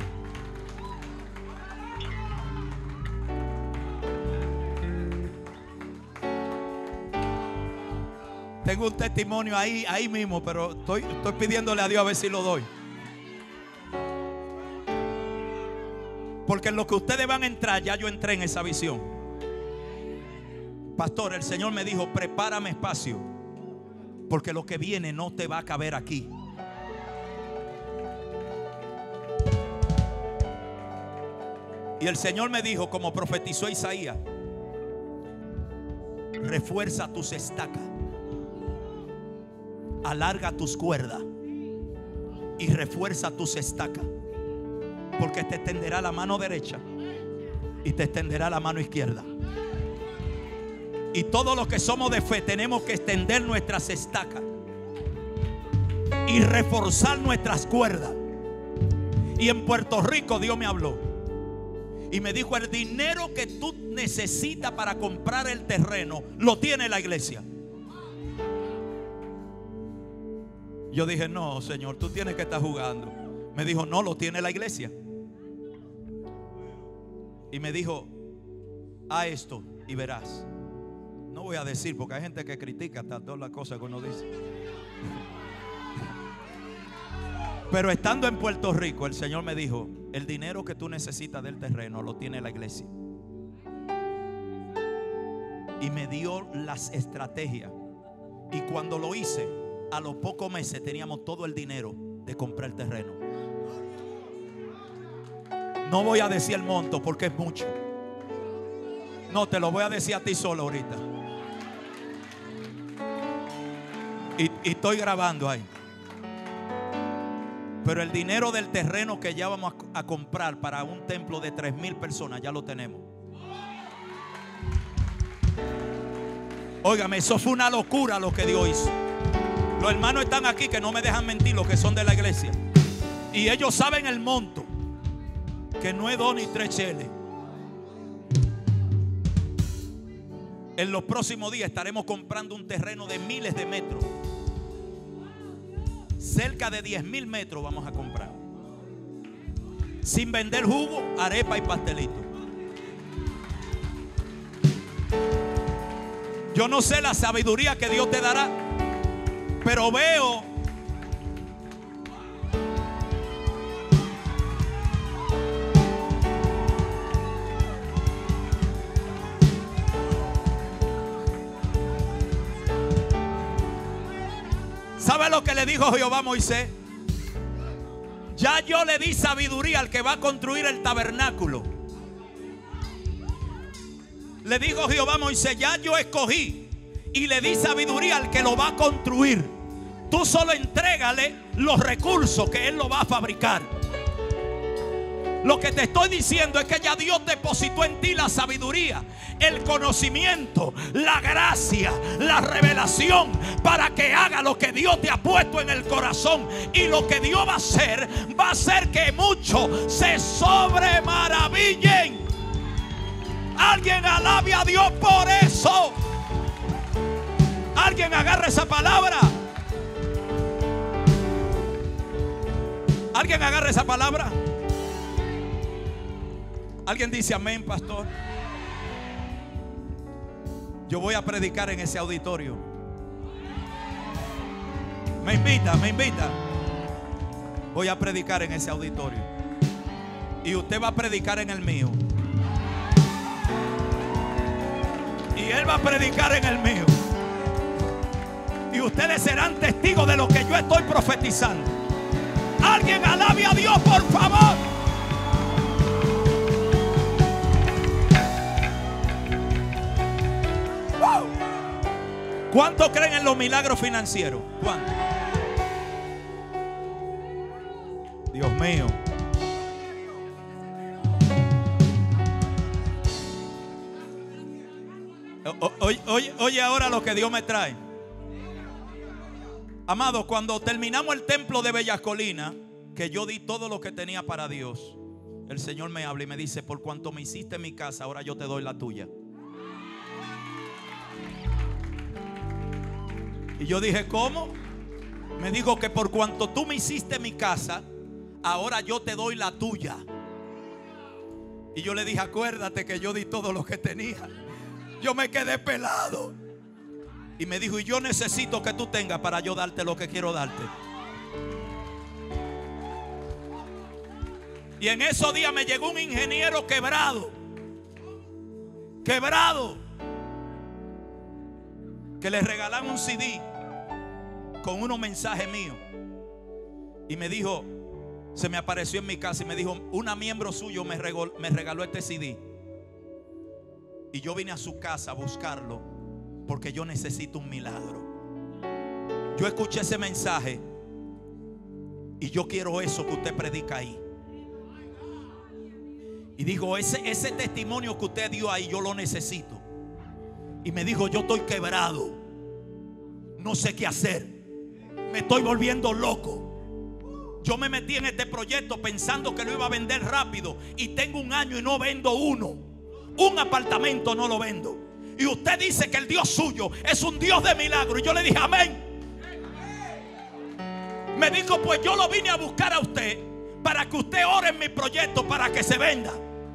Tengo un testimonio ahí mismo, pero estoy pidiéndole a Dios a ver si lo doy. Porque en lo que ustedes van a entrar, ya yo entré en esa visión. Pastor, el Señor me dijo, prepárame espacio, porque lo que viene no te va a caber aquí. Y el Señor me dijo, como profetizó Isaías, refuerza tus estacas, alarga tus cuerdas y refuerza tus estacas, porque te extenderá la mano derecha y te extenderá la mano izquierda. Y todos los que somos de fe tenemos que extender nuestras estacas y reforzar nuestras cuerdas. Y en Puerto Rico Dios me habló y me dijo, el dinero que tú necesitas para comprar el terreno lo tiene la iglesia. Yo dije, no, Señor, tú tienes que estar jugando. Me dijo, no, lo tiene la iglesia. Y me dijo, a esto y verás. No voy a decir, porque hay gente que critica hasta todas las cosas que uno dice. Pero estando en Puerto Rico, el Señor me dijo, el dinero que tú necesitas del terreno lo tiene la iglesia. Y me dio las estrategias. Y cuando lo hice, a los pocos meses teníamos todo el dinero de comprar el terreno. No voy a decir el monto porque es mucho. No, te lo voy a decir a ti solo ahorita. Y estoy grabando ahí. Pero el dinero del terreno que ya vamos a comprar para un templo de 3,000 personas, ya lo tenemos. Óigame, eso fue una locura lo que Dios hizo. Los hermanos están aquí que no me dejan mentir, los que son de la iglesia. Y ellos saben el monto, que no es 2 ni 3 cheles. En los próximos días estaremos comprando un terreno de miles de metros. Cerca de 10,000 metros vamos a comprar. Sin vender jugo, arepa y pastelito. Yo no sé la sabiduría que Dios te dará, pero veo ¿sabe lo que le dijo Jehová a Moisés? Ya yo le di sabiduría al que va a construir el tabernáculo. Le dijo Jehová a Moisés, ya yo escogí y le di sabiduría al que lo va a construir. Tú solo entrégale los recursos que él lo va a fabricar. Lo que te estoy diciendo es que ya Dios depositó en ti la sabiduría, el conocimiento, la gracia, la revelación para que haga lo que Dios te ha puesto en el corazón. Y lo que Dios va a hacer que muchos se sobremaravillen. Alguien alabe a Dios por eso. Alguien agarre esa palabra. Alguien agarre esa palabra. Alguien dice amén, pastor. Yo voy a predicar en ese auditorio. Me invita. Voy a predicar en ese auditorio. Y usted va a predicar en el mío. Y él va a predicar en el mío. Y ustedes serán testigos de lo que yo estoy profetizando. Alguien alabe a Dios, por favor. ¿Cuántos creen en los milagros financieros? ¿Cuántos? Dios mío. Oye ahora lo que Dios me trae. Amados, cuando terminamos el templo de Bellas Colinas, que yo di todo lo que tenía para Dios, el Señor me habla y me dice: por cuanto me hiciste mi casa, ahora yo te doy la tuya. Y yo dije: ¿cómo? Me dijo que por cuanto tú me hiciste mi casa, ahora yo te doy la tuya. Y yo le dije: acuérdate que yo di todo lo que tenía. Yo me quedé pelado. Y me dijo: y yo necesito que tú tengas para yo darte lo que quiero darte. Y en esos días me llegó un ingeniero quebrado, que le regalaron un CD con unos mensajes míos. Y me dijo, se me apareció en mi casa y me dijo: una miembro suyo me regaló este CD. Y yo vine a su casa a buscarlo porque yo necesito un milagro. Yo escuché ese mensaje y yo quiero eso que usted predica ahí. Y dijo: ese testimonio que usted dio ahí, yo lo necesito. Y me dijo: yo estoy quebrado, no sé qué hacer, me estoy volviendo loco. Yo me metí en este proyecto pensando que lo iba a vender rápido, y tengo 1 año y no vendo uno. Un apartamento no lo vendo. Y usted dice que el Dios suyo es un Dios de milagro. Y yo le dije: amén. Me dijo: pues yo lo vine a buscar a usted para que usted ore en mi proyecto para que se venda.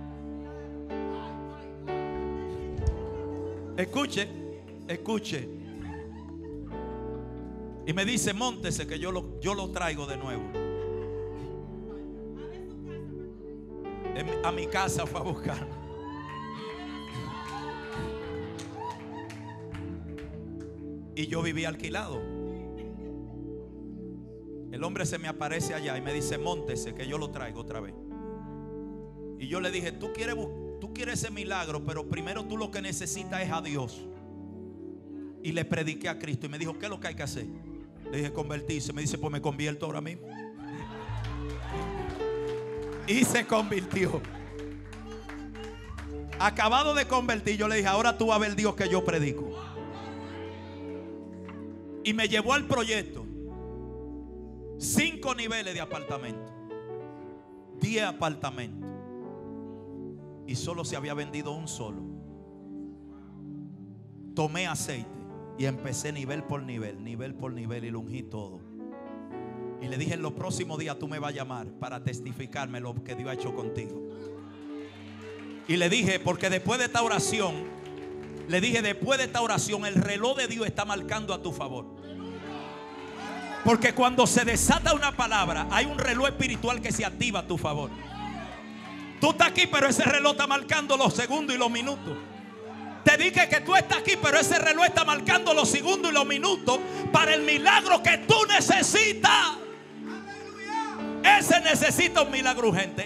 Escuche. Y me dice: móntese que yo lo traigo de nuevo. A mi casa fue a buscar. Y yo vivía alquilado. El hombre se me aparece allá y me dice: móntese que yo lo traigo otra vez. Y yo le dije: tú quieres ese milagro, pero primero tú lo que necesitas es a Dios. Y le prediqué a Cristo y me dijo: ¿qué es lo que hay que hacer? Le dije: convertirse. Me dice: pues me convierto ahora mismo. Y se convirtió. Acabado de convertir, yo le dije: ahora tú vas a ver Dios que yo predico. Y me llevó al proyecto. 5 niveles de apartamento, 10 apartamentos. Y solo se había vendido un solo. Tomé aceite y empecé nivel por nivel y lo ungí todo. Y le dije: en los próximos días tú me vas a llamar para testificarme lo que Dios ha hecho contigo. Y le dije, porque después de esta oración, el reloj de Dios está marcando a tu favor. Porque cuando se desata una palabra, hay un reloj espiritual que se activa a tu favor. Tú estás aquí, pero ese reloj está marcando los segundos y los minutos. Te dije que tú estás aquí, pero ese reloj está marcando los segundos y los minutos para el milagro que tú necesitas. Ese necesita un milagro urgente.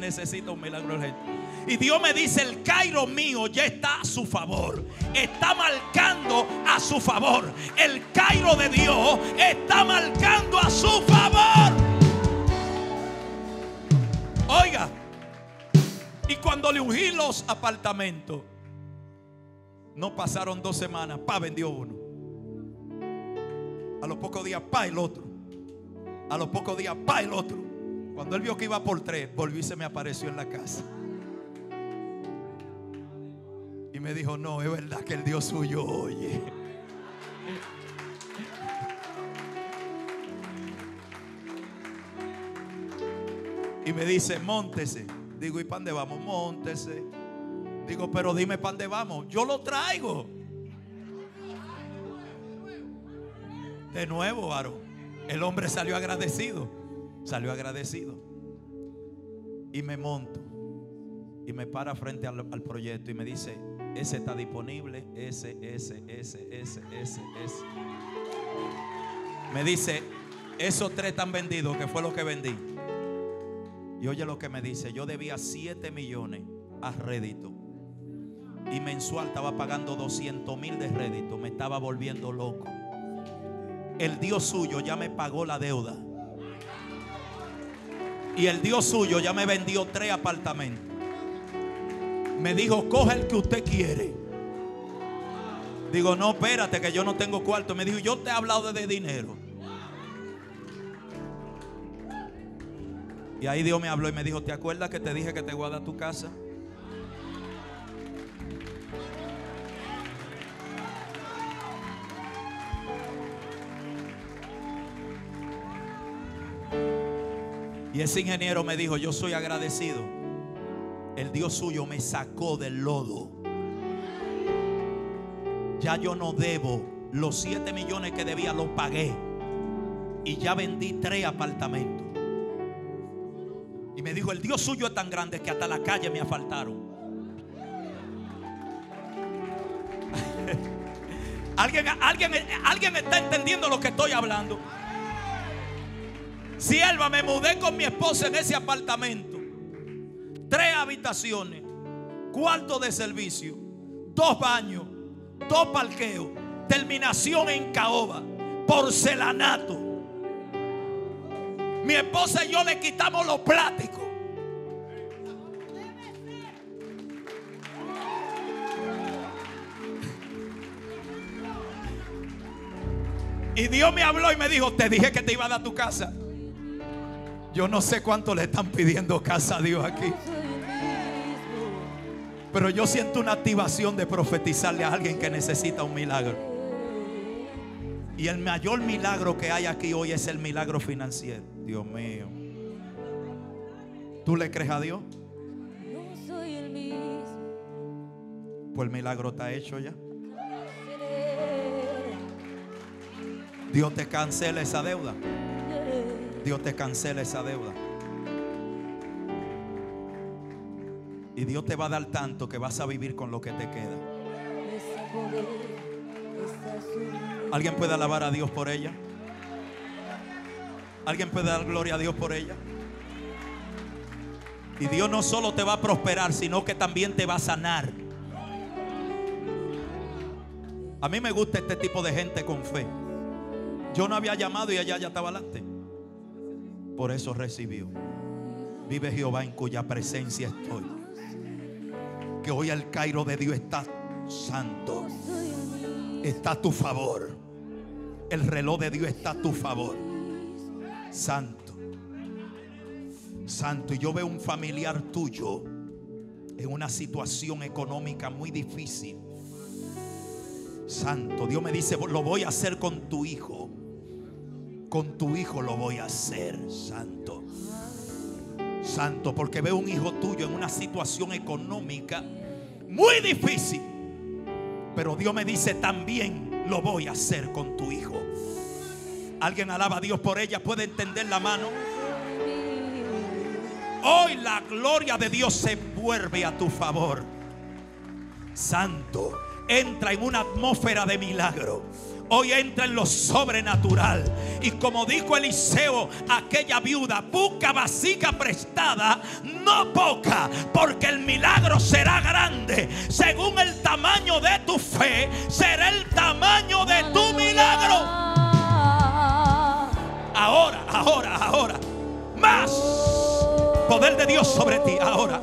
Y Dios me dice: el Cairo mío ya está a su favor. Está marcando a su favor. El Cairo de Dios está marcando a su favor. Oiga, Y cuando le ungí los apartamentos, no pasaron 2 semanas, vendió uno. A los pocos días, el otro. A los pocos días, el otro. Cuando él vio que iba por 3, volvió y se me apareció en la casa. Y me dijo, no, es verdad que el Dios suyo oye. Y me dice, móntese. Digo, ¿y para dónde vamos? Móntese. Digo, pero dime para dónde vamos. Yo lo traigo. De nuevo, varón. El hombre salió agradecido. Salió agradecido. Y me monto. Y me para frente al proyecto y me dice, ese está disponible. Ese. Me dice, esos 3 están vendidos, que fue lo que vendí. Y oye lo que me dice, yo debía 7 millones a rédito. Y mensual estaba pagando 200,000 de rédito. Me estaba volviendo loco. El Dios suyo ya me pagó la deuda. Y el Dios suyo ya me vendió 3 apartamentos. Me dijo, coge el que usted quiere. Digo, no, espérate, que yo no tengo cuarto. Me dijo, yo te he hablado de dinero. Y ahí Dios me habló y me dijo, ¿te acuerdas que te dije que te voy a dar tu casa? Y ese ingeniero me dijo, yo soy agradecido. El Dios suyo me sacó del lodo. Ya yo no debo. Los 7 millones que debía los pagué. Y ya vendí 3 apartamentos. Y me dijo, el Dios suyo es tan grande que hasta la calle me asfaltaron. ¿Alguien está entendiendo lo que estoy hablando? Sierva, me mudé con mi esposa en ese apartamento. 3 habitaciones, cuarto de servicio, 2 baños, 2 parqueos, terminación en caoba, porcelanato. Mi esposa y yo le quitamos los plásticos. Y Dios me habló y me dijo, te dije que te iba a dar tu casa. Yo no sé cuánto le están pidiendo casa a Dios aquí. Pero yo siento una activación de profetizarle a alguien que necesita un milagro. Y el mayor milagro que hay aquí hoy es el milagro financiero. Dios mío. ¿Tú le crees a Dios? Pues el milagro está hecho ya. Dios te cancela esa deuda. Dios te cancela esa deuda. Y Dios te va a dar tanto que vas a vivir con lo que te queda. ¿Alguien puede alabar a Dios por ella? ¿Alguien puede dar gloria a Dios por ella? Y Dios no solo te va a prosperar, sino que también te va a sanar. A mí me gusta este tipo de gente con fe. Yo no había llamado y ella ya estaba delante. Por eso recibió. Vive Jehová en cuya presencia estoy. Que hoy el Cairo de Dios está santo. Está a tu favor. El reloj de Dios está a tu favor. Santo. Santo. Y yo veo un familiar tuyo en una situación económica muy difícil. Santo. Dios me dice, lo voy a hacer con tu hijo. Con tu hijo lo voy a hacer. Santo. Santo, porque veo un hijo tuyo en una situación económica muy difícil. Pero Dios me dice, también lo voy a hacer con tu hijo. Alguien alaba a Dios por ella. ¿Puede entender la mano? Hoy la gloria de Dios se vuelve a tu favor. Santo. Entra en una atmósfera de milagro. Hoy entra en lo sobrenatural. Y como dijo Eliseo a aquella viuda, busca vasija prestada, no poca, porque el milagro será grande. Según el tamaño de tu fe, será el tamaño de tu milagro. Ahora. Más poder de Dios sobre ti. ti. Ahora.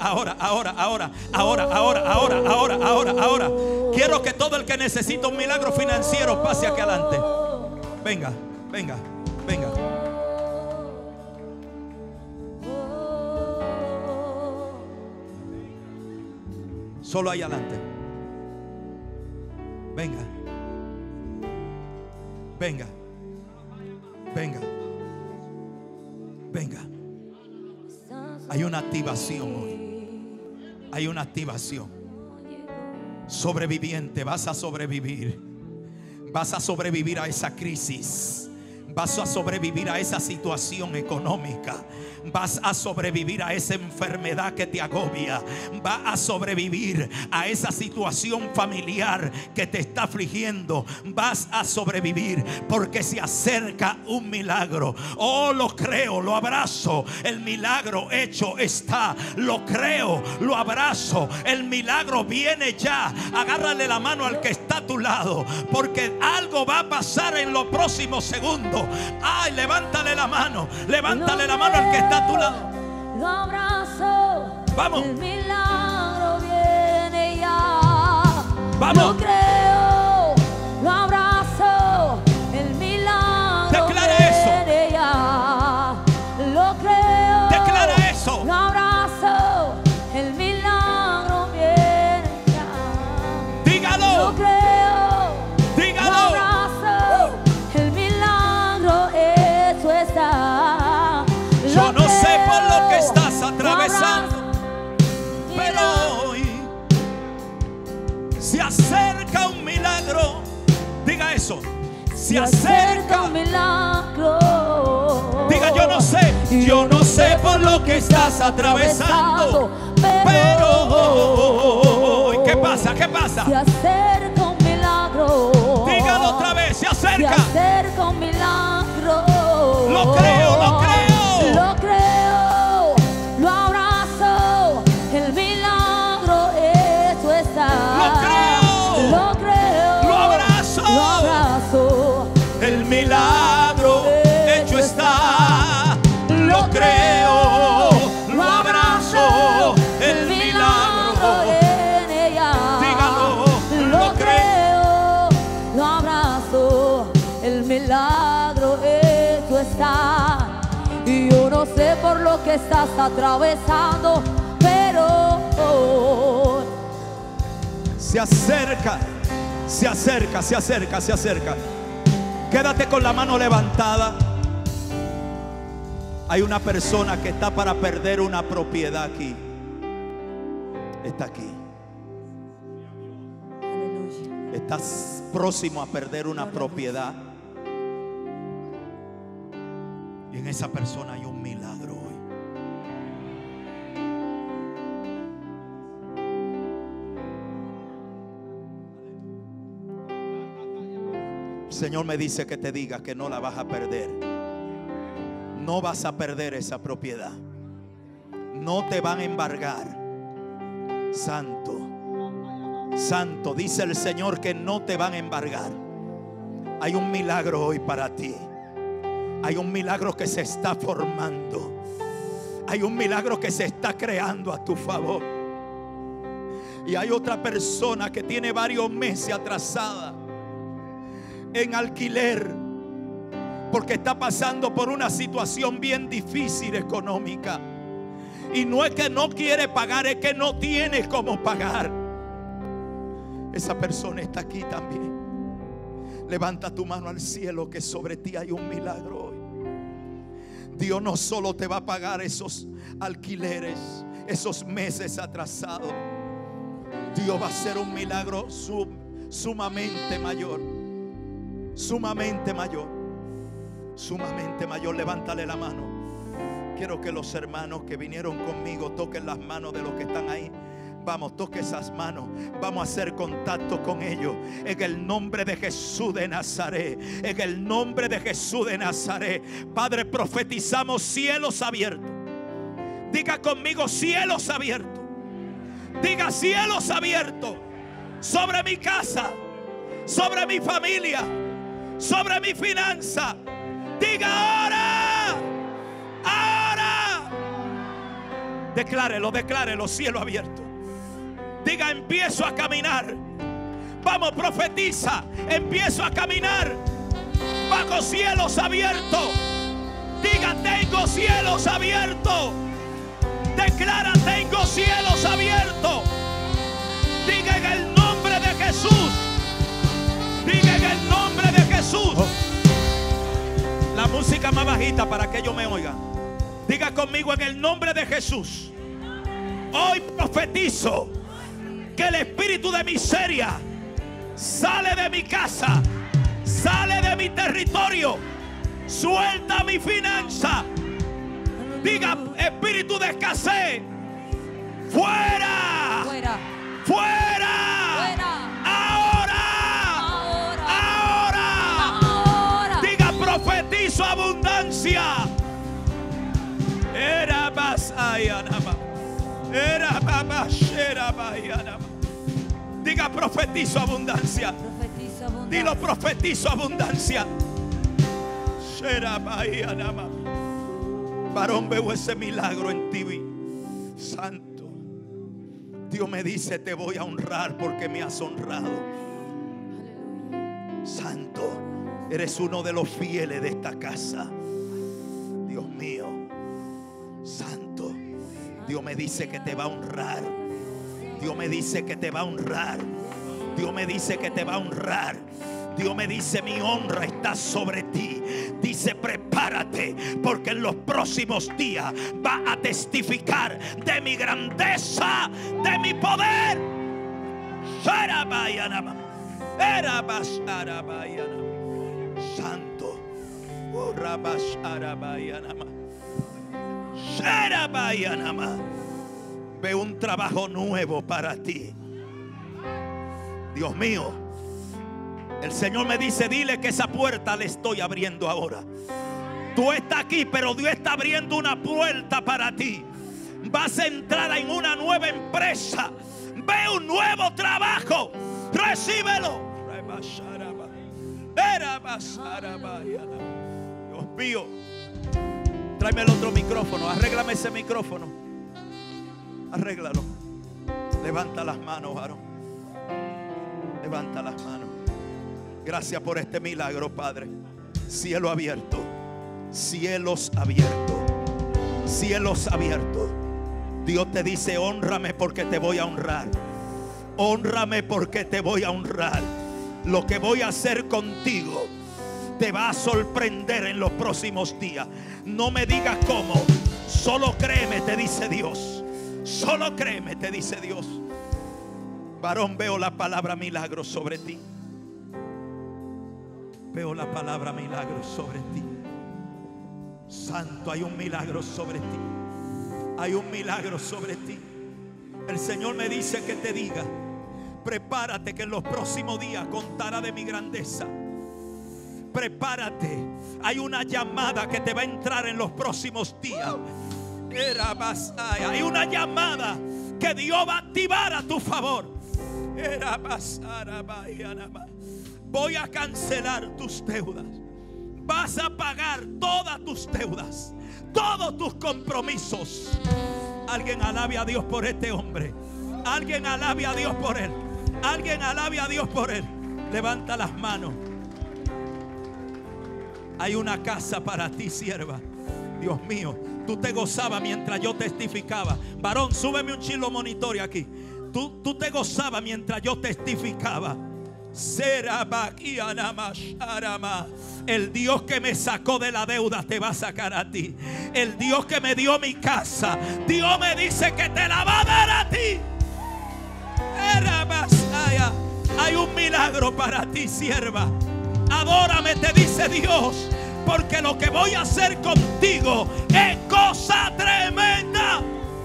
Quiero que todo el que necesita un milagro financiero pase aquí adelante. Venga. Solo ahí adelante. Venga. Hay una activación hoy. Hay una activación. Sobreviviente, vas a sobrevivir. Vas a sobrevivir a esa crisis. Vas a sobrevivir a esa situación económica. Vas a sobrevivir a esa enfermedad que te agobia. Vas a sobrevivir a esa situación familiar que te está afligiendo. Vas a sobrevivir porque se acerca un milagro. Oh, lo creo, lo abrazo. El milagro hecho está. Lo creo, lo abrazo. El milagro viene ya. Agárrale la mano al que está a tu lado, porque algo va a pasar en los próximos segundos. Ay, levántale la mano. Levántale la mano al que está a tu lado. Lo abrazo. Vamos. El milagro viene ya. Vamos. Lo creo. Lo abrazo. El milagro viene ya. Lo creo. Declara eso. Lo abrazo. El milagro viene ya. Dígalo. Lo creo. Dígalo. Lo abrazo. El milagro eso está. Yo no sé por lo que estás atravesando, pero hoy se acerca un milagro. Diga eso. Se acerca un milagro. Diga, yo no sé por lo que estás atravesando, pero hoy, ¿qué pasa? ¿Qué pasa? Se acerca un milagro. Dígalo otra vez, se acerca. Se acerca un milagro. Lo creo, lo creo. Lo creo, lo abrazo. El milagro eso está. Lo creo, lo abrazo. Lo abrazo. El milagro hecho está. Lo creo, lo abrazo. El milagro viene ya. Dígalo, lo creo, lo abrazo. El milagro hecho está. Y yo no sé por lo que estás atravesando, pero se acerca, se acerca, se acerca, se acerca. Quédate con la mano levantada. Hay una persona que está para perder una propiedad aquí. Está aquí. Estás próximo a perder una propiedad. Y en esa persona hay un milagro hoy. El Señor me dice que te diga que no la vas a perder. No vas a perder esa propiedad. No te van a embargar. Santo, santo, dice el Señor que no te van a embargar. Hay un milagro hoy para ti. Hay un milagro que se está formando. Hay un milagro que se está creando a tu favor. Y hay otra persona que tiene varios meses atrasada en alquiler, porque está pasando por una situación bien difícil económica. Y no es que no quiere pagar, es que no tiene cómo pagar. Esa persona está aquí también. Levanta tu mano al cielo, que sobre ti hay un milagro hoy. Dios no solo te va a pagar esos alquileres, esos meses atrasados. Dios va a hacer un milagro sumamente mayor. Sumamente mayor. Sumamente mayor. Levántale la mano. Quiero que los hermanos que vinieron conmigo toquen las manos de los que están ahí. Vamos, toque esas manos. Vamos a hacer contacto con ellos. En el nombre de Jesús de Nazaret. En el nombre de Jesús de Nazaret. Padre, profetizamos cielos abiertos. Diga conmigo, cielos abiertos. Diga, cielos abiertos. Sobre mi casa. Sobre mi familia. Sobre mi finanza. Diga ahora. Ahora. Declárelo, declárelo, cielo abierto. Diga, empiezo a caminar. Vamos, profetiza. Empiezo a caminar bajo cielos abiertos. Diga, tengo cielos abiertos. Declara, tengo cielos abiertos. Diga en el nombre de Jesús. Diga en el nombre de Jesús. La música más bajita para que ellos me oigan. Diga conmigo, en el nombre de Jesús. Hoy profetizo que el espíritu de miseria sale de mi casa, sale de mi territorio, suelta mi finanza. Diga, espíritu de escasez, fuera, Fuera. fuera, Fuera. ahora. Diga, profetizo abundancia. Era basayanama. Era babasherabayanama. Diga, profetizo abundancia. Profetizo abundancia. Dilo, profetizo abundancia. Sherabayanama. Varón, veo ese milagro en ti. Santo. Dios me dice, te voy a honrar porque me has honrado. Santo, eres uno de los fieles de esta casa. Dios mío, santo. Dios me dice que te va a honrar. Dios me dice que te va a honrar. Dios me dice que te va a honrar. Dios me dice, mi honra está sobre ti. Dice, prepárate, porque en los próximos días va a testificar de mi grandeza, de mi poder. Santo. Veo un trabajo nuevo para ti. Dios mío, el Señor me dice, dile que esa puerta le estoy abriendo ahora. Tú estás aquí, pero Dios está abriendo una puerta para ti. Vas a entrar en una nueva empresa. Ve un nuevo trabajo. Recíbelo. Dios mío, tráeme el otro micrófono. Arréglame ese micrófono. Arréglalo. Levanta las manos, varón. Levanta las manos. Gracias por este milagro, Padre. Cielo abierto. Cielos abiertos. Cielos abiertos. Dios te dice, hónrame porque te voy a honrar. Hónrame porque te voy a honrar. Lo que voy a hacer contigo te va a sorprender en los próximos días. No me digas cómo. Solo créeme, te dice Dios. Solo créeme, te dice Dios. Varón, veo la palabra milagro sobre ti. Veo la palabra milagro sobre ti. Santo, hay un milagro sobre ti. Hay un milagro sobre ti. El Señor me dice que te diga, prepárate que en los próximos días contará de mi grandeza. Prepárate. Hay una llamada que te va a entrar en los próximos días. Hay una llamada que Dios va a activar a tu favor. Voy a cancelar tus deudas. Vas a pagar todas tus deudas, todos tus compromisos. Alguien alabe a Dios por este hombre. Alguien alabe a Dios por él. Alguien alabe a Dios por él. Levanta las manos. Hay una casa para ti, sierva. Dios mío, tú te gozabas mientras yo testificaba. Varón, súbeme un chilo monitorio aquí. Tú te gozabas mientras yo testificaba. El Dios que me sacó de la deuda te va a sacar a ti. El Dios que me dio mi casa, Dios me dice que te la va a dar a ti. Hay un milagro para ti, sierva. Adórame, te dice Dios, porque lo que voy a hacer contigo es cosa tremenda.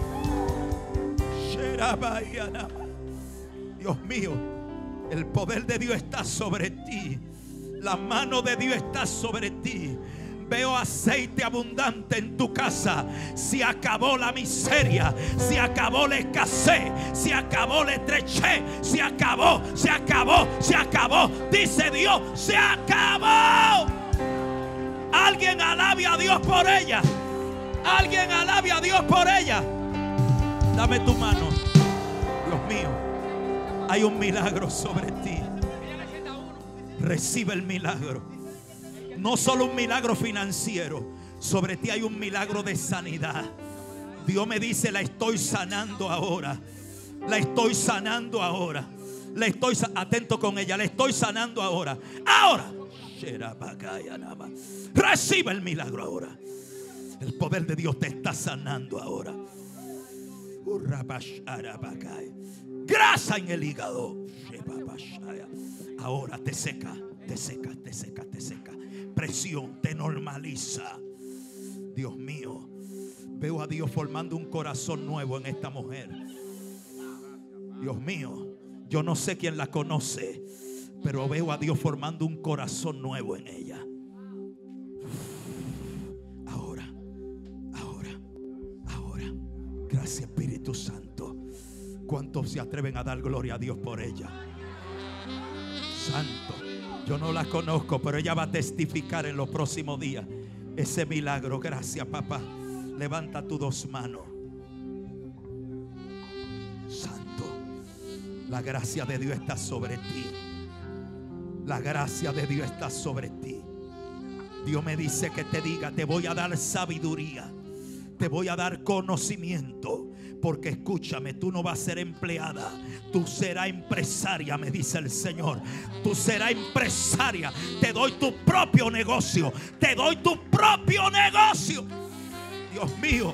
Dios mío, el poder de Dios está sobre ti. La mano de Dios está sobre ti. Veo aceite abundante en tu casa. Se acabó la miseria. Se acabó la escasez. Se acabó la estrechez. Se acabó, se acabó, se acabó. Dice Dios, se acabó. Alguien alabe a Dios por ella. Alguien alabe a Dios por ella. Dame tu mano. Dios mío, hay un milagro sobre ti. Recibe el milagro. No solo un milagro financiero, sobre ti hay un milagro de sanidad. Dios me dice: la estoy sanando ahora. La estoy sanando ahora. Atento con ella. La estoy sanando ahora. Ahora. Recibe el milagro ahora. El poder de Dios te está sanando ahora. Grasa en el hígado. Ahora te seca. Presión te normaliza. Dios mío, veo a Dios formando un corazón nuevo en esta mujer. Dios mío, yo no sé quién la conoce, pero veo a Dios formando un corazón nuevo en ella. Ahora. Gracias, Espíritu Santo. ¿Cuántos se atreven a dar gloria a Dios por ella? Santo. Yo no la conozco, pero ella va a testificar en los próximos días ese milagro. Gracias, papá. Levanta tus dos manos. Santo, la gracia de Dios está sobre ti. La gracia de Dios está sobre ti. Dios me dice que te diga: te voy a dar sabiduría, te voy a dar conocimiento. Porque escúchame, tú no vas a ser empleada, tú serás empresaria, me dice el Señor. Tú serás empresaria. Te doy tu propio negocio. Te doy tu propio negocio. Dios mío,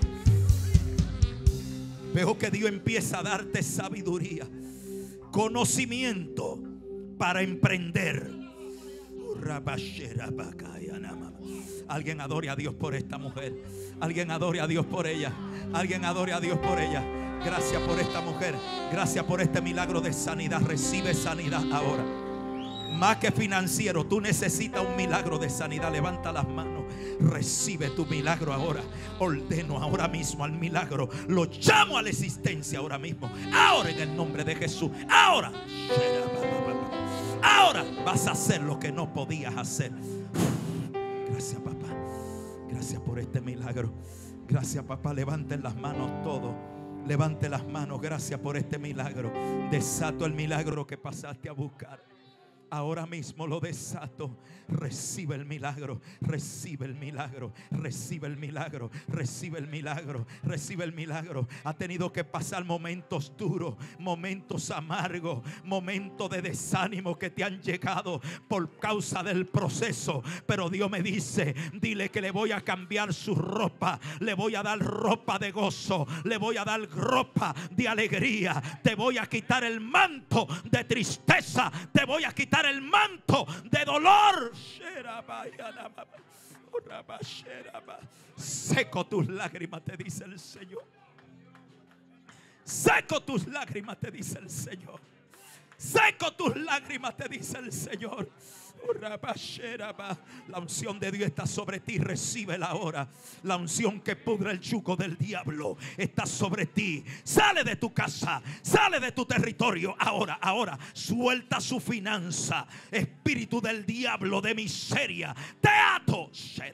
veo que Dios empieza a darte sabiduría, conocimiento para emprender. Alguien adore a Dios por esta mujer. Alguien adore a Dios por ella. Alguien adore a Dios por ella. Gracias por esta mujer. Gracias por este milagro de sanidad. Recibe sanidad ahora. Más que financiero, tú necesitas un milagro de sanidad. Levanta las manos. Recibe tu milagro ahora. Ordeno ahora mismo al milagro. Lo llamo a la existencia ahora mismo. Ahora, en el nombre de Jesús. Ahora. Ahora vas a hacer lo que no podías hacer. Gracias, papá. Gracias por este milagro. Gracias, papá. Levanten las manos todos. Levante las manos. Gracias por este milagro. Desato el milagro que pasaste a buscar. Ahora mismo lo desato. Recibe el milagro. Recibe el milagro. Recibe el milagro. Recibe el milagro. Recibe el milagro. Ha tenido que pasar momentos duros, momentos amargos, momentos de desánimo que te han llegado por causa del proceso. Pero Dios me dice: dile que le voy a cambiar su ropa. Le voy a dar ropa de gozo. Le voy a dar ropa de alegría. Te voy a quitar el manto de tristeza. Te voy a quitar el manto de dolor. Seco tus lágrimas, te dice el Señor. Seco tus lágrimas, te dice el Señor. Seco tus lágrimas, te dice el Señor. La unción de Dios está sobre ti. Recíbela ahora. La unción que pudra el yugo del diablo está sobre ti. Sale de tu casa, sale de tu territorio. Ahora suelta su finanza. Espíritu del diablo de miseria, te ato.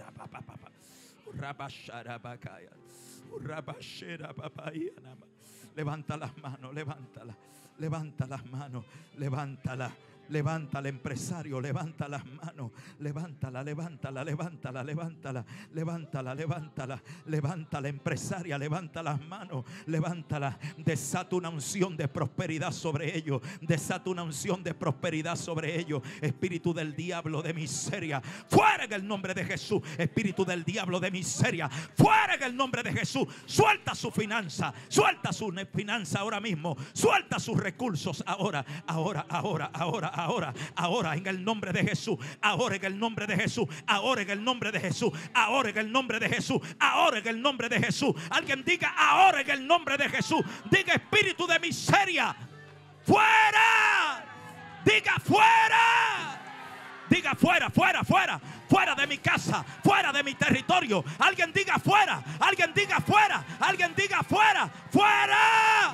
Levanta las manos, levántala. Levanta las manos, levántala. Levántala, empresario, levanta las manos. Levántala, levántala, levántala, levántala, levántala, levántala, levántala, empresaria, levanta las manos, levántala. Desata una unción de prosperidad sobre ellos. Desata una unción de prosperidad sobre ellos. Espíritu del diablo de miseria, fuera en el nombre de Jesús. Espíritu del diablo de miseria, fuera en el nombre de Jesús. Suelta su finanza, suelta su finanza ahora mismo. Suelta sus recursos ahora, ahora en el nombre de Jesús. Ahora en el nombre de Jesús. Ahora en el nombre de Jesús. Ahora en el nombre de Jesús. Ahora en el nombre de Jesús. Alguien diga: ahora en el nombre de Jesús. Diga: espíritu de miseria, fuera. Diga: fuera. Diga: fuera, fuera, fuera. Fuera de mi casa, fuera de mi territorio. Alguien diga: fuera. Alguien diga: fuera. Alguien diga: fuera. Fuera.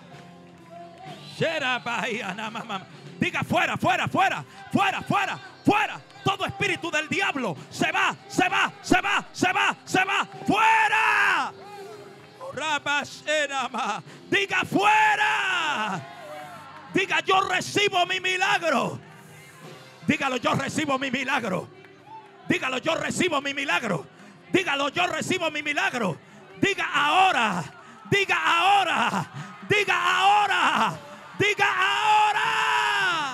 Diga: fuera, fuera, fuera, fuera, fuera, fuera. Todo espíritu del diablo se va, se va, se va, se va, se va. Fuera. Diga fuera. Diga yo recibo mi milagro. Dígalo, yo recibo mi milagro. Dígalo, yo recibo mi milagro. Dígalo, yo recibo mi milagro. Diga ahora. Diga ahora. Diga ahora. Diga ahora.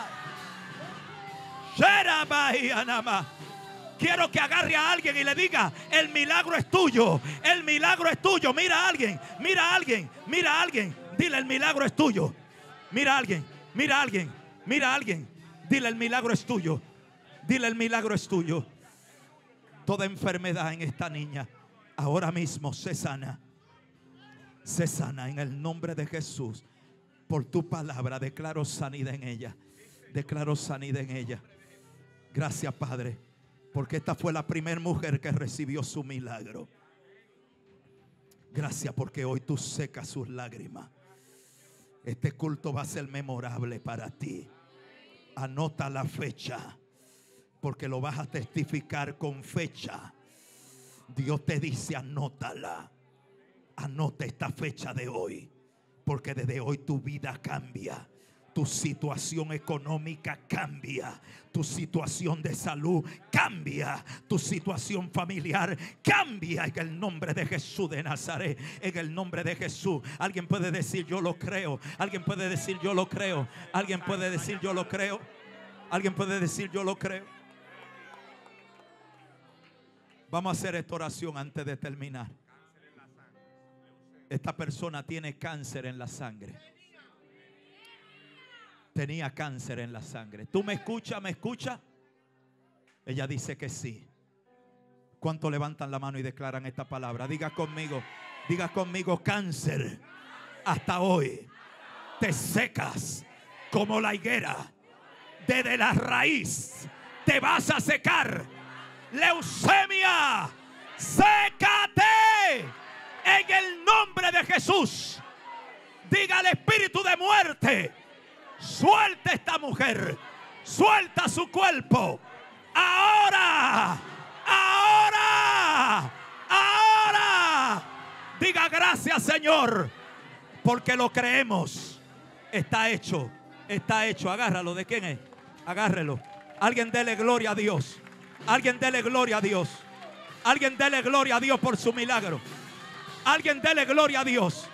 Quiero que agarre a alguien y le diga: el milagro es tuyo. El milagro es tuyo. Mira a alguien. Mira a alguien. Mira a alguien. Dile: el milagro es tuyo. Mira a alguien. Mira a alguien. Mira a alguien. Dile: el milagro es tuyo. Dile: el milagro es tuyo. Toda enfermedad en esta niña ahora mismo se sana. Se sana en el nombre de Jesús. Por tu palabra declaro sanidad en ella. Declaro sanidad en ella. Gracias, Padre, porque esta fue la primera mujer que recibió su milagro. Gracias porque hoy tú secas sus lágrimas. Este culto va a ser memorable para ti. Anota la fecha, porque lo vas a testificar con fecha. Dios te dice: anótala. Anota esta fecha de hoy, porque desde hoy tu vida cambia. Tu situación económica cambia. Tu situación de salud cambia. Tu situación familiar cambia en el nombre de Jesús de Nazaret. En el nombre de Jesús. Alguien puede decir: yo lo creo. Alguien puede decir: yo lo creo. Alguien puede decir: yo lo creo. Alguien puede decir: yo lo creo. Vamos a hacer esta oración antes de terminar. Esta persona tiene cáncer en la sangre. Tenía cáncer en la sangre. ¿Tú me escuchas? ¿Me escuchas? Ella dice que sí. ¿Cuántos levantan la mano y declaran esta palabra? Diga conmigo. Diga conmigo: cáncer, hasta hoy te secas como la higuera. Desde la raíz te vas a secar. Leucemia, sécate en el nombre de Jesús. Diga al espíritu de muerte: suelta esta mujer, suelta su cuerpo. Ahora, ahora, ahora. Diga: gracias, Señor, porque lo creemos. Está hecho, está hecho. Agárralo. ¿De quién es? Agárrelo. Alguien dele gloria a Dios. Alguien dele gloria a Dios. Alguien dele gloria a Dios por su milagro. Alguien dele gloria a Dios.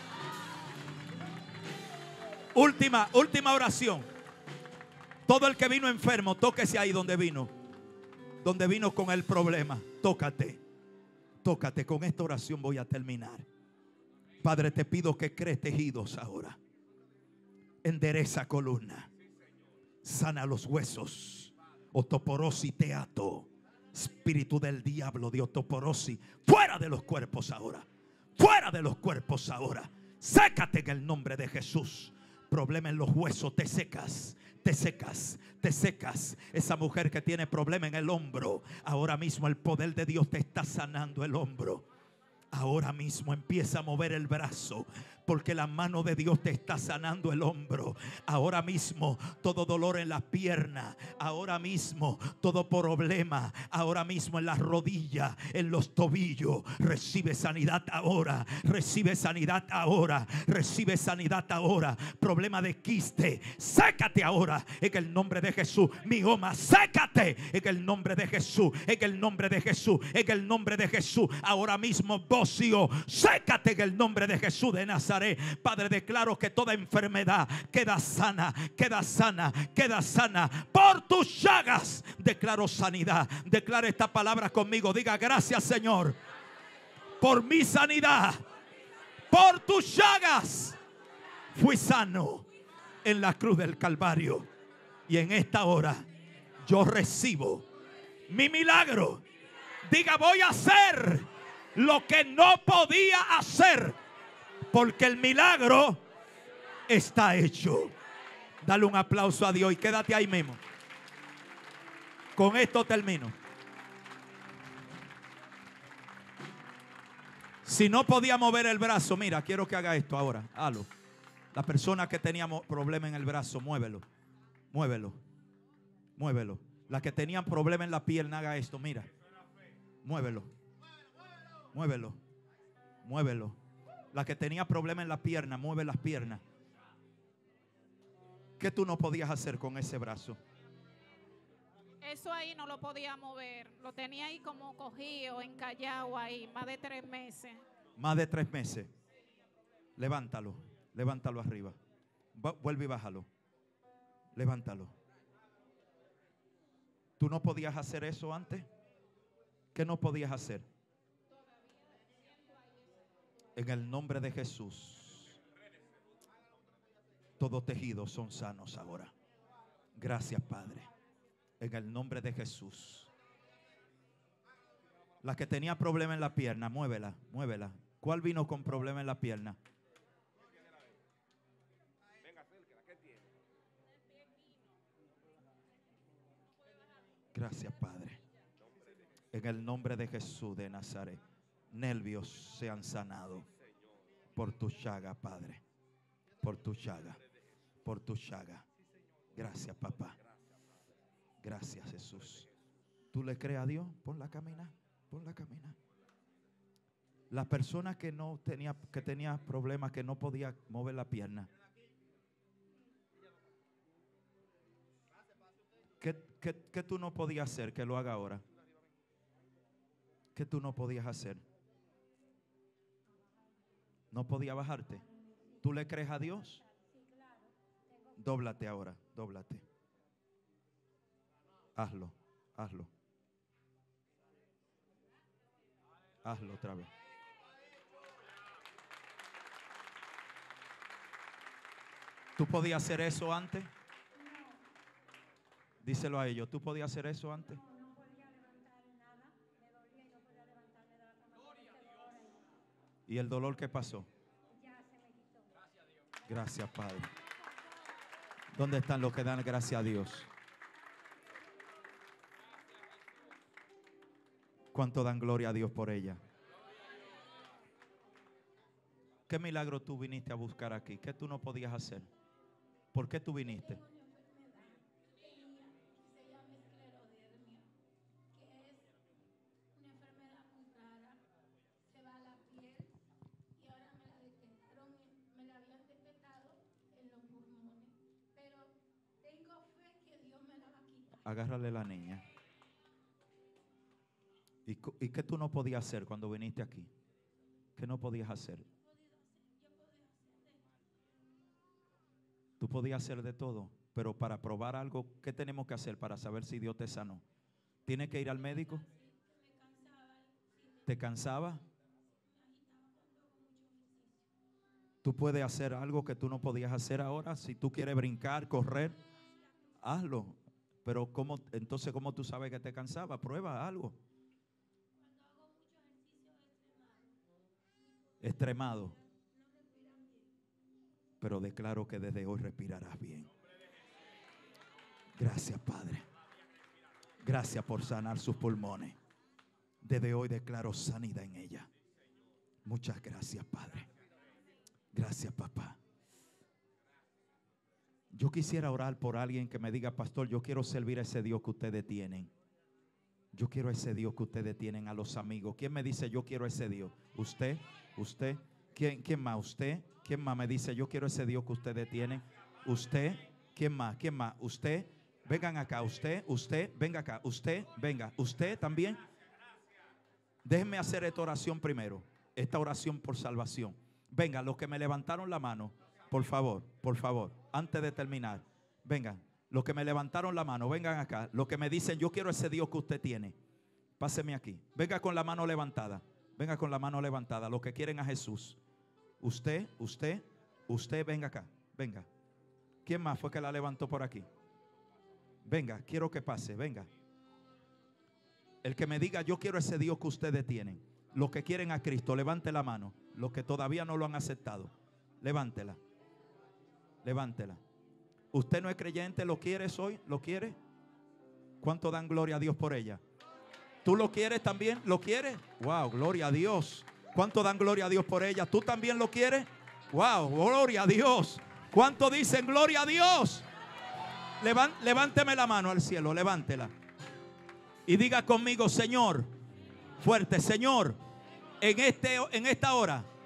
Última oración. Todo el que vino enfermo, tóquese ahí donde vino. Donde vino con el problema. Tócate. Tócate. Con esta oración voy a terminar. Padre, te pido que crees tejidos ahora. Endereza columna. Sana los huesos. Osteoporosis te ato. Espíritu del diablo de osteoporosis, fuera de los cuerpos ahora. Fuera de los cuerpos ahora. Sécate en el nombre de Jesús. Problema en los huesos, te secas. Te secas, te secas. Esa mujer que tiene problema en el hombro, ahora mismo el poder de Dios te está sanando el hombro. Ahora mismo empieza a mover el brazo, porque la mano de Dios te está sanando el hombro. Ahora mismo todo dolor en las piernas. Ahora mismo todo problema. Ahora mismo en las rodillas, en los tobillos. Recibe sanidad ahora. Recibe sanidad ahora. Recibe sanidad ahora. Problema de quiste, sécate ahora en el nombre de Jesús. Mioma, sécate en el nombre de Jesús. En el nombre de Jesús. En el nombre de Jesús. Ahora mismo bocio, sécate en el nombre de Jesús de Nazaret. Padre, declaro que toda enfermedad queda sana, queda sana, queda sana. Por tus llagas declaro sanidad. Declara esta palabra conmigo. Diga: gracias, Señor, por mi sanidad. Por tus llagas fui sano en la cruz del Calvario. Y en esta hora yo recibo mi milagro. Diga: voy a hacer lo que no podía hacer, porque el milagro está hecho. Dale un aplauso a Dios y quédate ahí mismo. Con esto termino. Si no podía mover el brazo, mira, quiero que haga esto ahora. Hazlo. La persona que tenía problema en el brazo, muévelo. Muévelo. Muévelo. La que tenía problema en la pierna, haga esto, mira. Muévelo. Muévelo. Muévelo. La que tenía problemas en la pierna, mueve las piernas. ¿Qué tú no podías hacer con ese brazo? Eso ahí no lo podía mover. Lo tenía ahí como cogido, encallado ahí, más de 3 meses. Más de 3 meses. Levántalo, levántalo arriba. Vuelve y bájalo. Levántalo. ¿Tú no podías hacer eso antes? ¿Qué no podías hacer? En el nombre de Jesús, todos tejidos son sanos ahora. Gracias, Padre. En el nombre de Jesús. La que tenía problema en la pierna, muévela, muévela. ¿Cuál vino con problema en la pierna? Gracias, Padre. En el nombre de Jesús de Nazaret, nervios sean sanados por tu llaga, Padre. Por tu llaga. Por tu llaga. Gracias, papá. Gracias, Jesús. ¿Tú le crees a Dios? Ponla a caminar. Ponla a caminar. Las personas que no tenía problemas, que no podía mover la pierna. ¿Qué tú no podías hacer que lo haga ahora? ¿Qué tú no podías hacer? ¿No podía bajarte? ¿Tú le crees a Dios? Dóblate ahora, dóblate. Hazlo, hazlo. Hazlo otra vez. ¿Tú podías hacer eso antes? Díselo a ellos. ¿Tú podías hacer eso antes? No podía levantar nada, me dolía y no podía levantarme de la cama. ¿Y el dolor qué pasó? Ya se me quitó. Gracias, Padre. ¿Dónde están los que dan gracias a Dios? ¿Cuánto dan gloria a Dios por ella? ¿Qué milagro tú viniste a buscar aquí? ¿Qué tú no podías hacer? ¿Por qué tú viniste? Agárrale la niña. ¿Y qué tú no podías hacer cuando viniste aquí? ¿Qué no podías hacer? Tú podías hacer de todo, pero para probar algo, ¿qué tenemos que hacer para saber si Dios te sanó? ¿Tienes que ir al médico? ¿Te cansaba? Tú puedes hacer algo que tú no podías hacer ahora. Si tú quieres brincar, correr, hazlo. Pero entonces, ¿cómo tú sabes que te cansaba? Prueba algo. Cuando hago mucho ejercicio Extremado. no respiran bien. Pero declaro que desde hoy respirarás bien. Gracias, Padre. Gracias por sanar sus pulmones. Desde hoy declaro sanidad en ella. Muchas gracias, Padre. Gracias, papá. Yo quisiera orar por alguien que me diga: pastor, yo quiero servir a ese Dios que ustedes tienen. Yo quiero ese Dios que ustedes tienen a los amigos. ¿Quién me dice yo quiero ese Dios? ¿Usted? ¿Usted? ¿Quién más? ¿Usted? ¿Quién más me dice yo quiero ese Dios que ustedes tienen? ¿Usted? ¿Quién más? ¿Quién más? ¿Usted? Vengan acá. ¿Usted? Venga acá. ¿Usted? Venga. ¿Usted también? Déjenme hacer esta oración primero. Esta oración por salvación. Venga, los que me levantaron la mano, por favor, antes de terminar, vengan, los que me levantaron la mano, vengan acá, los que me dicen yo quiero ese Dios que usted tiene, páseme aquí, venga con la mano levantada, los que quieren a Jesús, usted, venga acá, venga. ¿Quién más fue que la levantó por aquí? Venga, quiero que pase, venga. El que me diga yo quiero ese Dios que ustedes tienen, los que quieren a Cristo, levante la mano. Los que todavía no lo han aceptado, levántela. Levántela. ¿Usted no es creyente? ¿Lo quieres hoy? ¿Lo quiere? ¿Cuánto dan gloria a Dios por ella? ¿Tú lo quieres también? ¿Lo quieres? Wow, gloria a Dios. ¿Cuánto dan gloria a Dios por ella? ¿Tú también lo quieres? Wow, gloria a Dios. ¿Cuánto dicen gloria a Dios? Levánteme la mano al cielo, levántela. Y diga conmigo: Señor, fuerte, Señor, en esta hora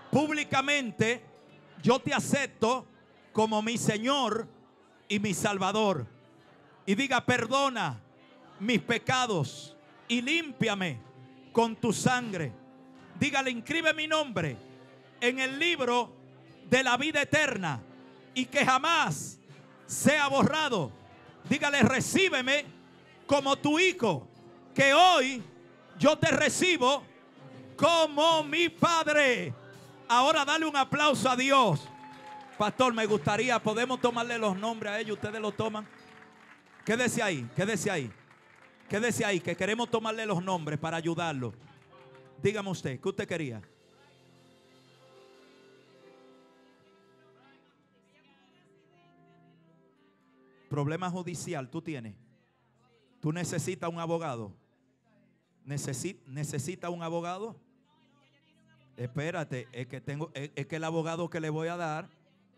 públicamente yo te acepto como mi Señor y mi Salvador. Y diga: perdona mis pecados y límpiame con tu sangre. Dígale: inscribe mi nombre en el libro de la vida eterna y que jamás sea borrado. Dígale: recíbeme como tu hijo, que hoy yo te recibo como mi Padre. Ahora dale un aplauso a Dios. Pastor, me gustaría, podemos tomarle los nombres a ellos, ustedes lo toman. Quédese ahí, quédese ahí. Quédese ahí, que queremos tomarle los nombres para ayudarlo. Dígame usted, ¿qué usted quería? Problema judicial tú tienes. Tú necesitas un abogado. ¿Necesita un abogado? Espérate, es que el abogado que le voy a dar.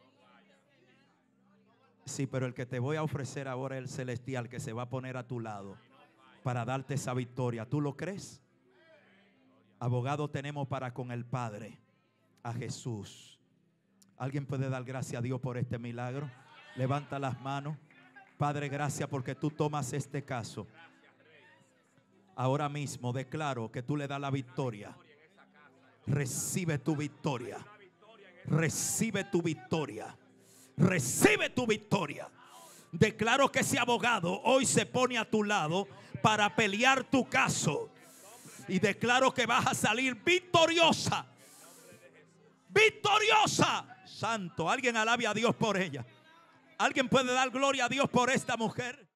Sí, pero el que te voy a ofrecer ahora es el celestial, que se va a poner a tu lado para darte esa victoria. ¿Tú lo crees? Abogado tenemos para con el Padre, a Jesús. ¿Alguien puede dar gracias a Dios por este milagro? Levanta las manos. Padre, gracias porque tú tomas este caso. Ahora mismo declaro que tú le das la victoria. Recibe tu victoria. Recibe tu victoria. Recibe tu victoria. Declaro que ese abogado hoy se pone a tu lado para pelear tu caso. Y declaro que vas a salir victoriosa. Victoriosa. Santo, alguien alabe a Dios por ella. ¿Alguien puede dar gloria a Dios por esta mujer?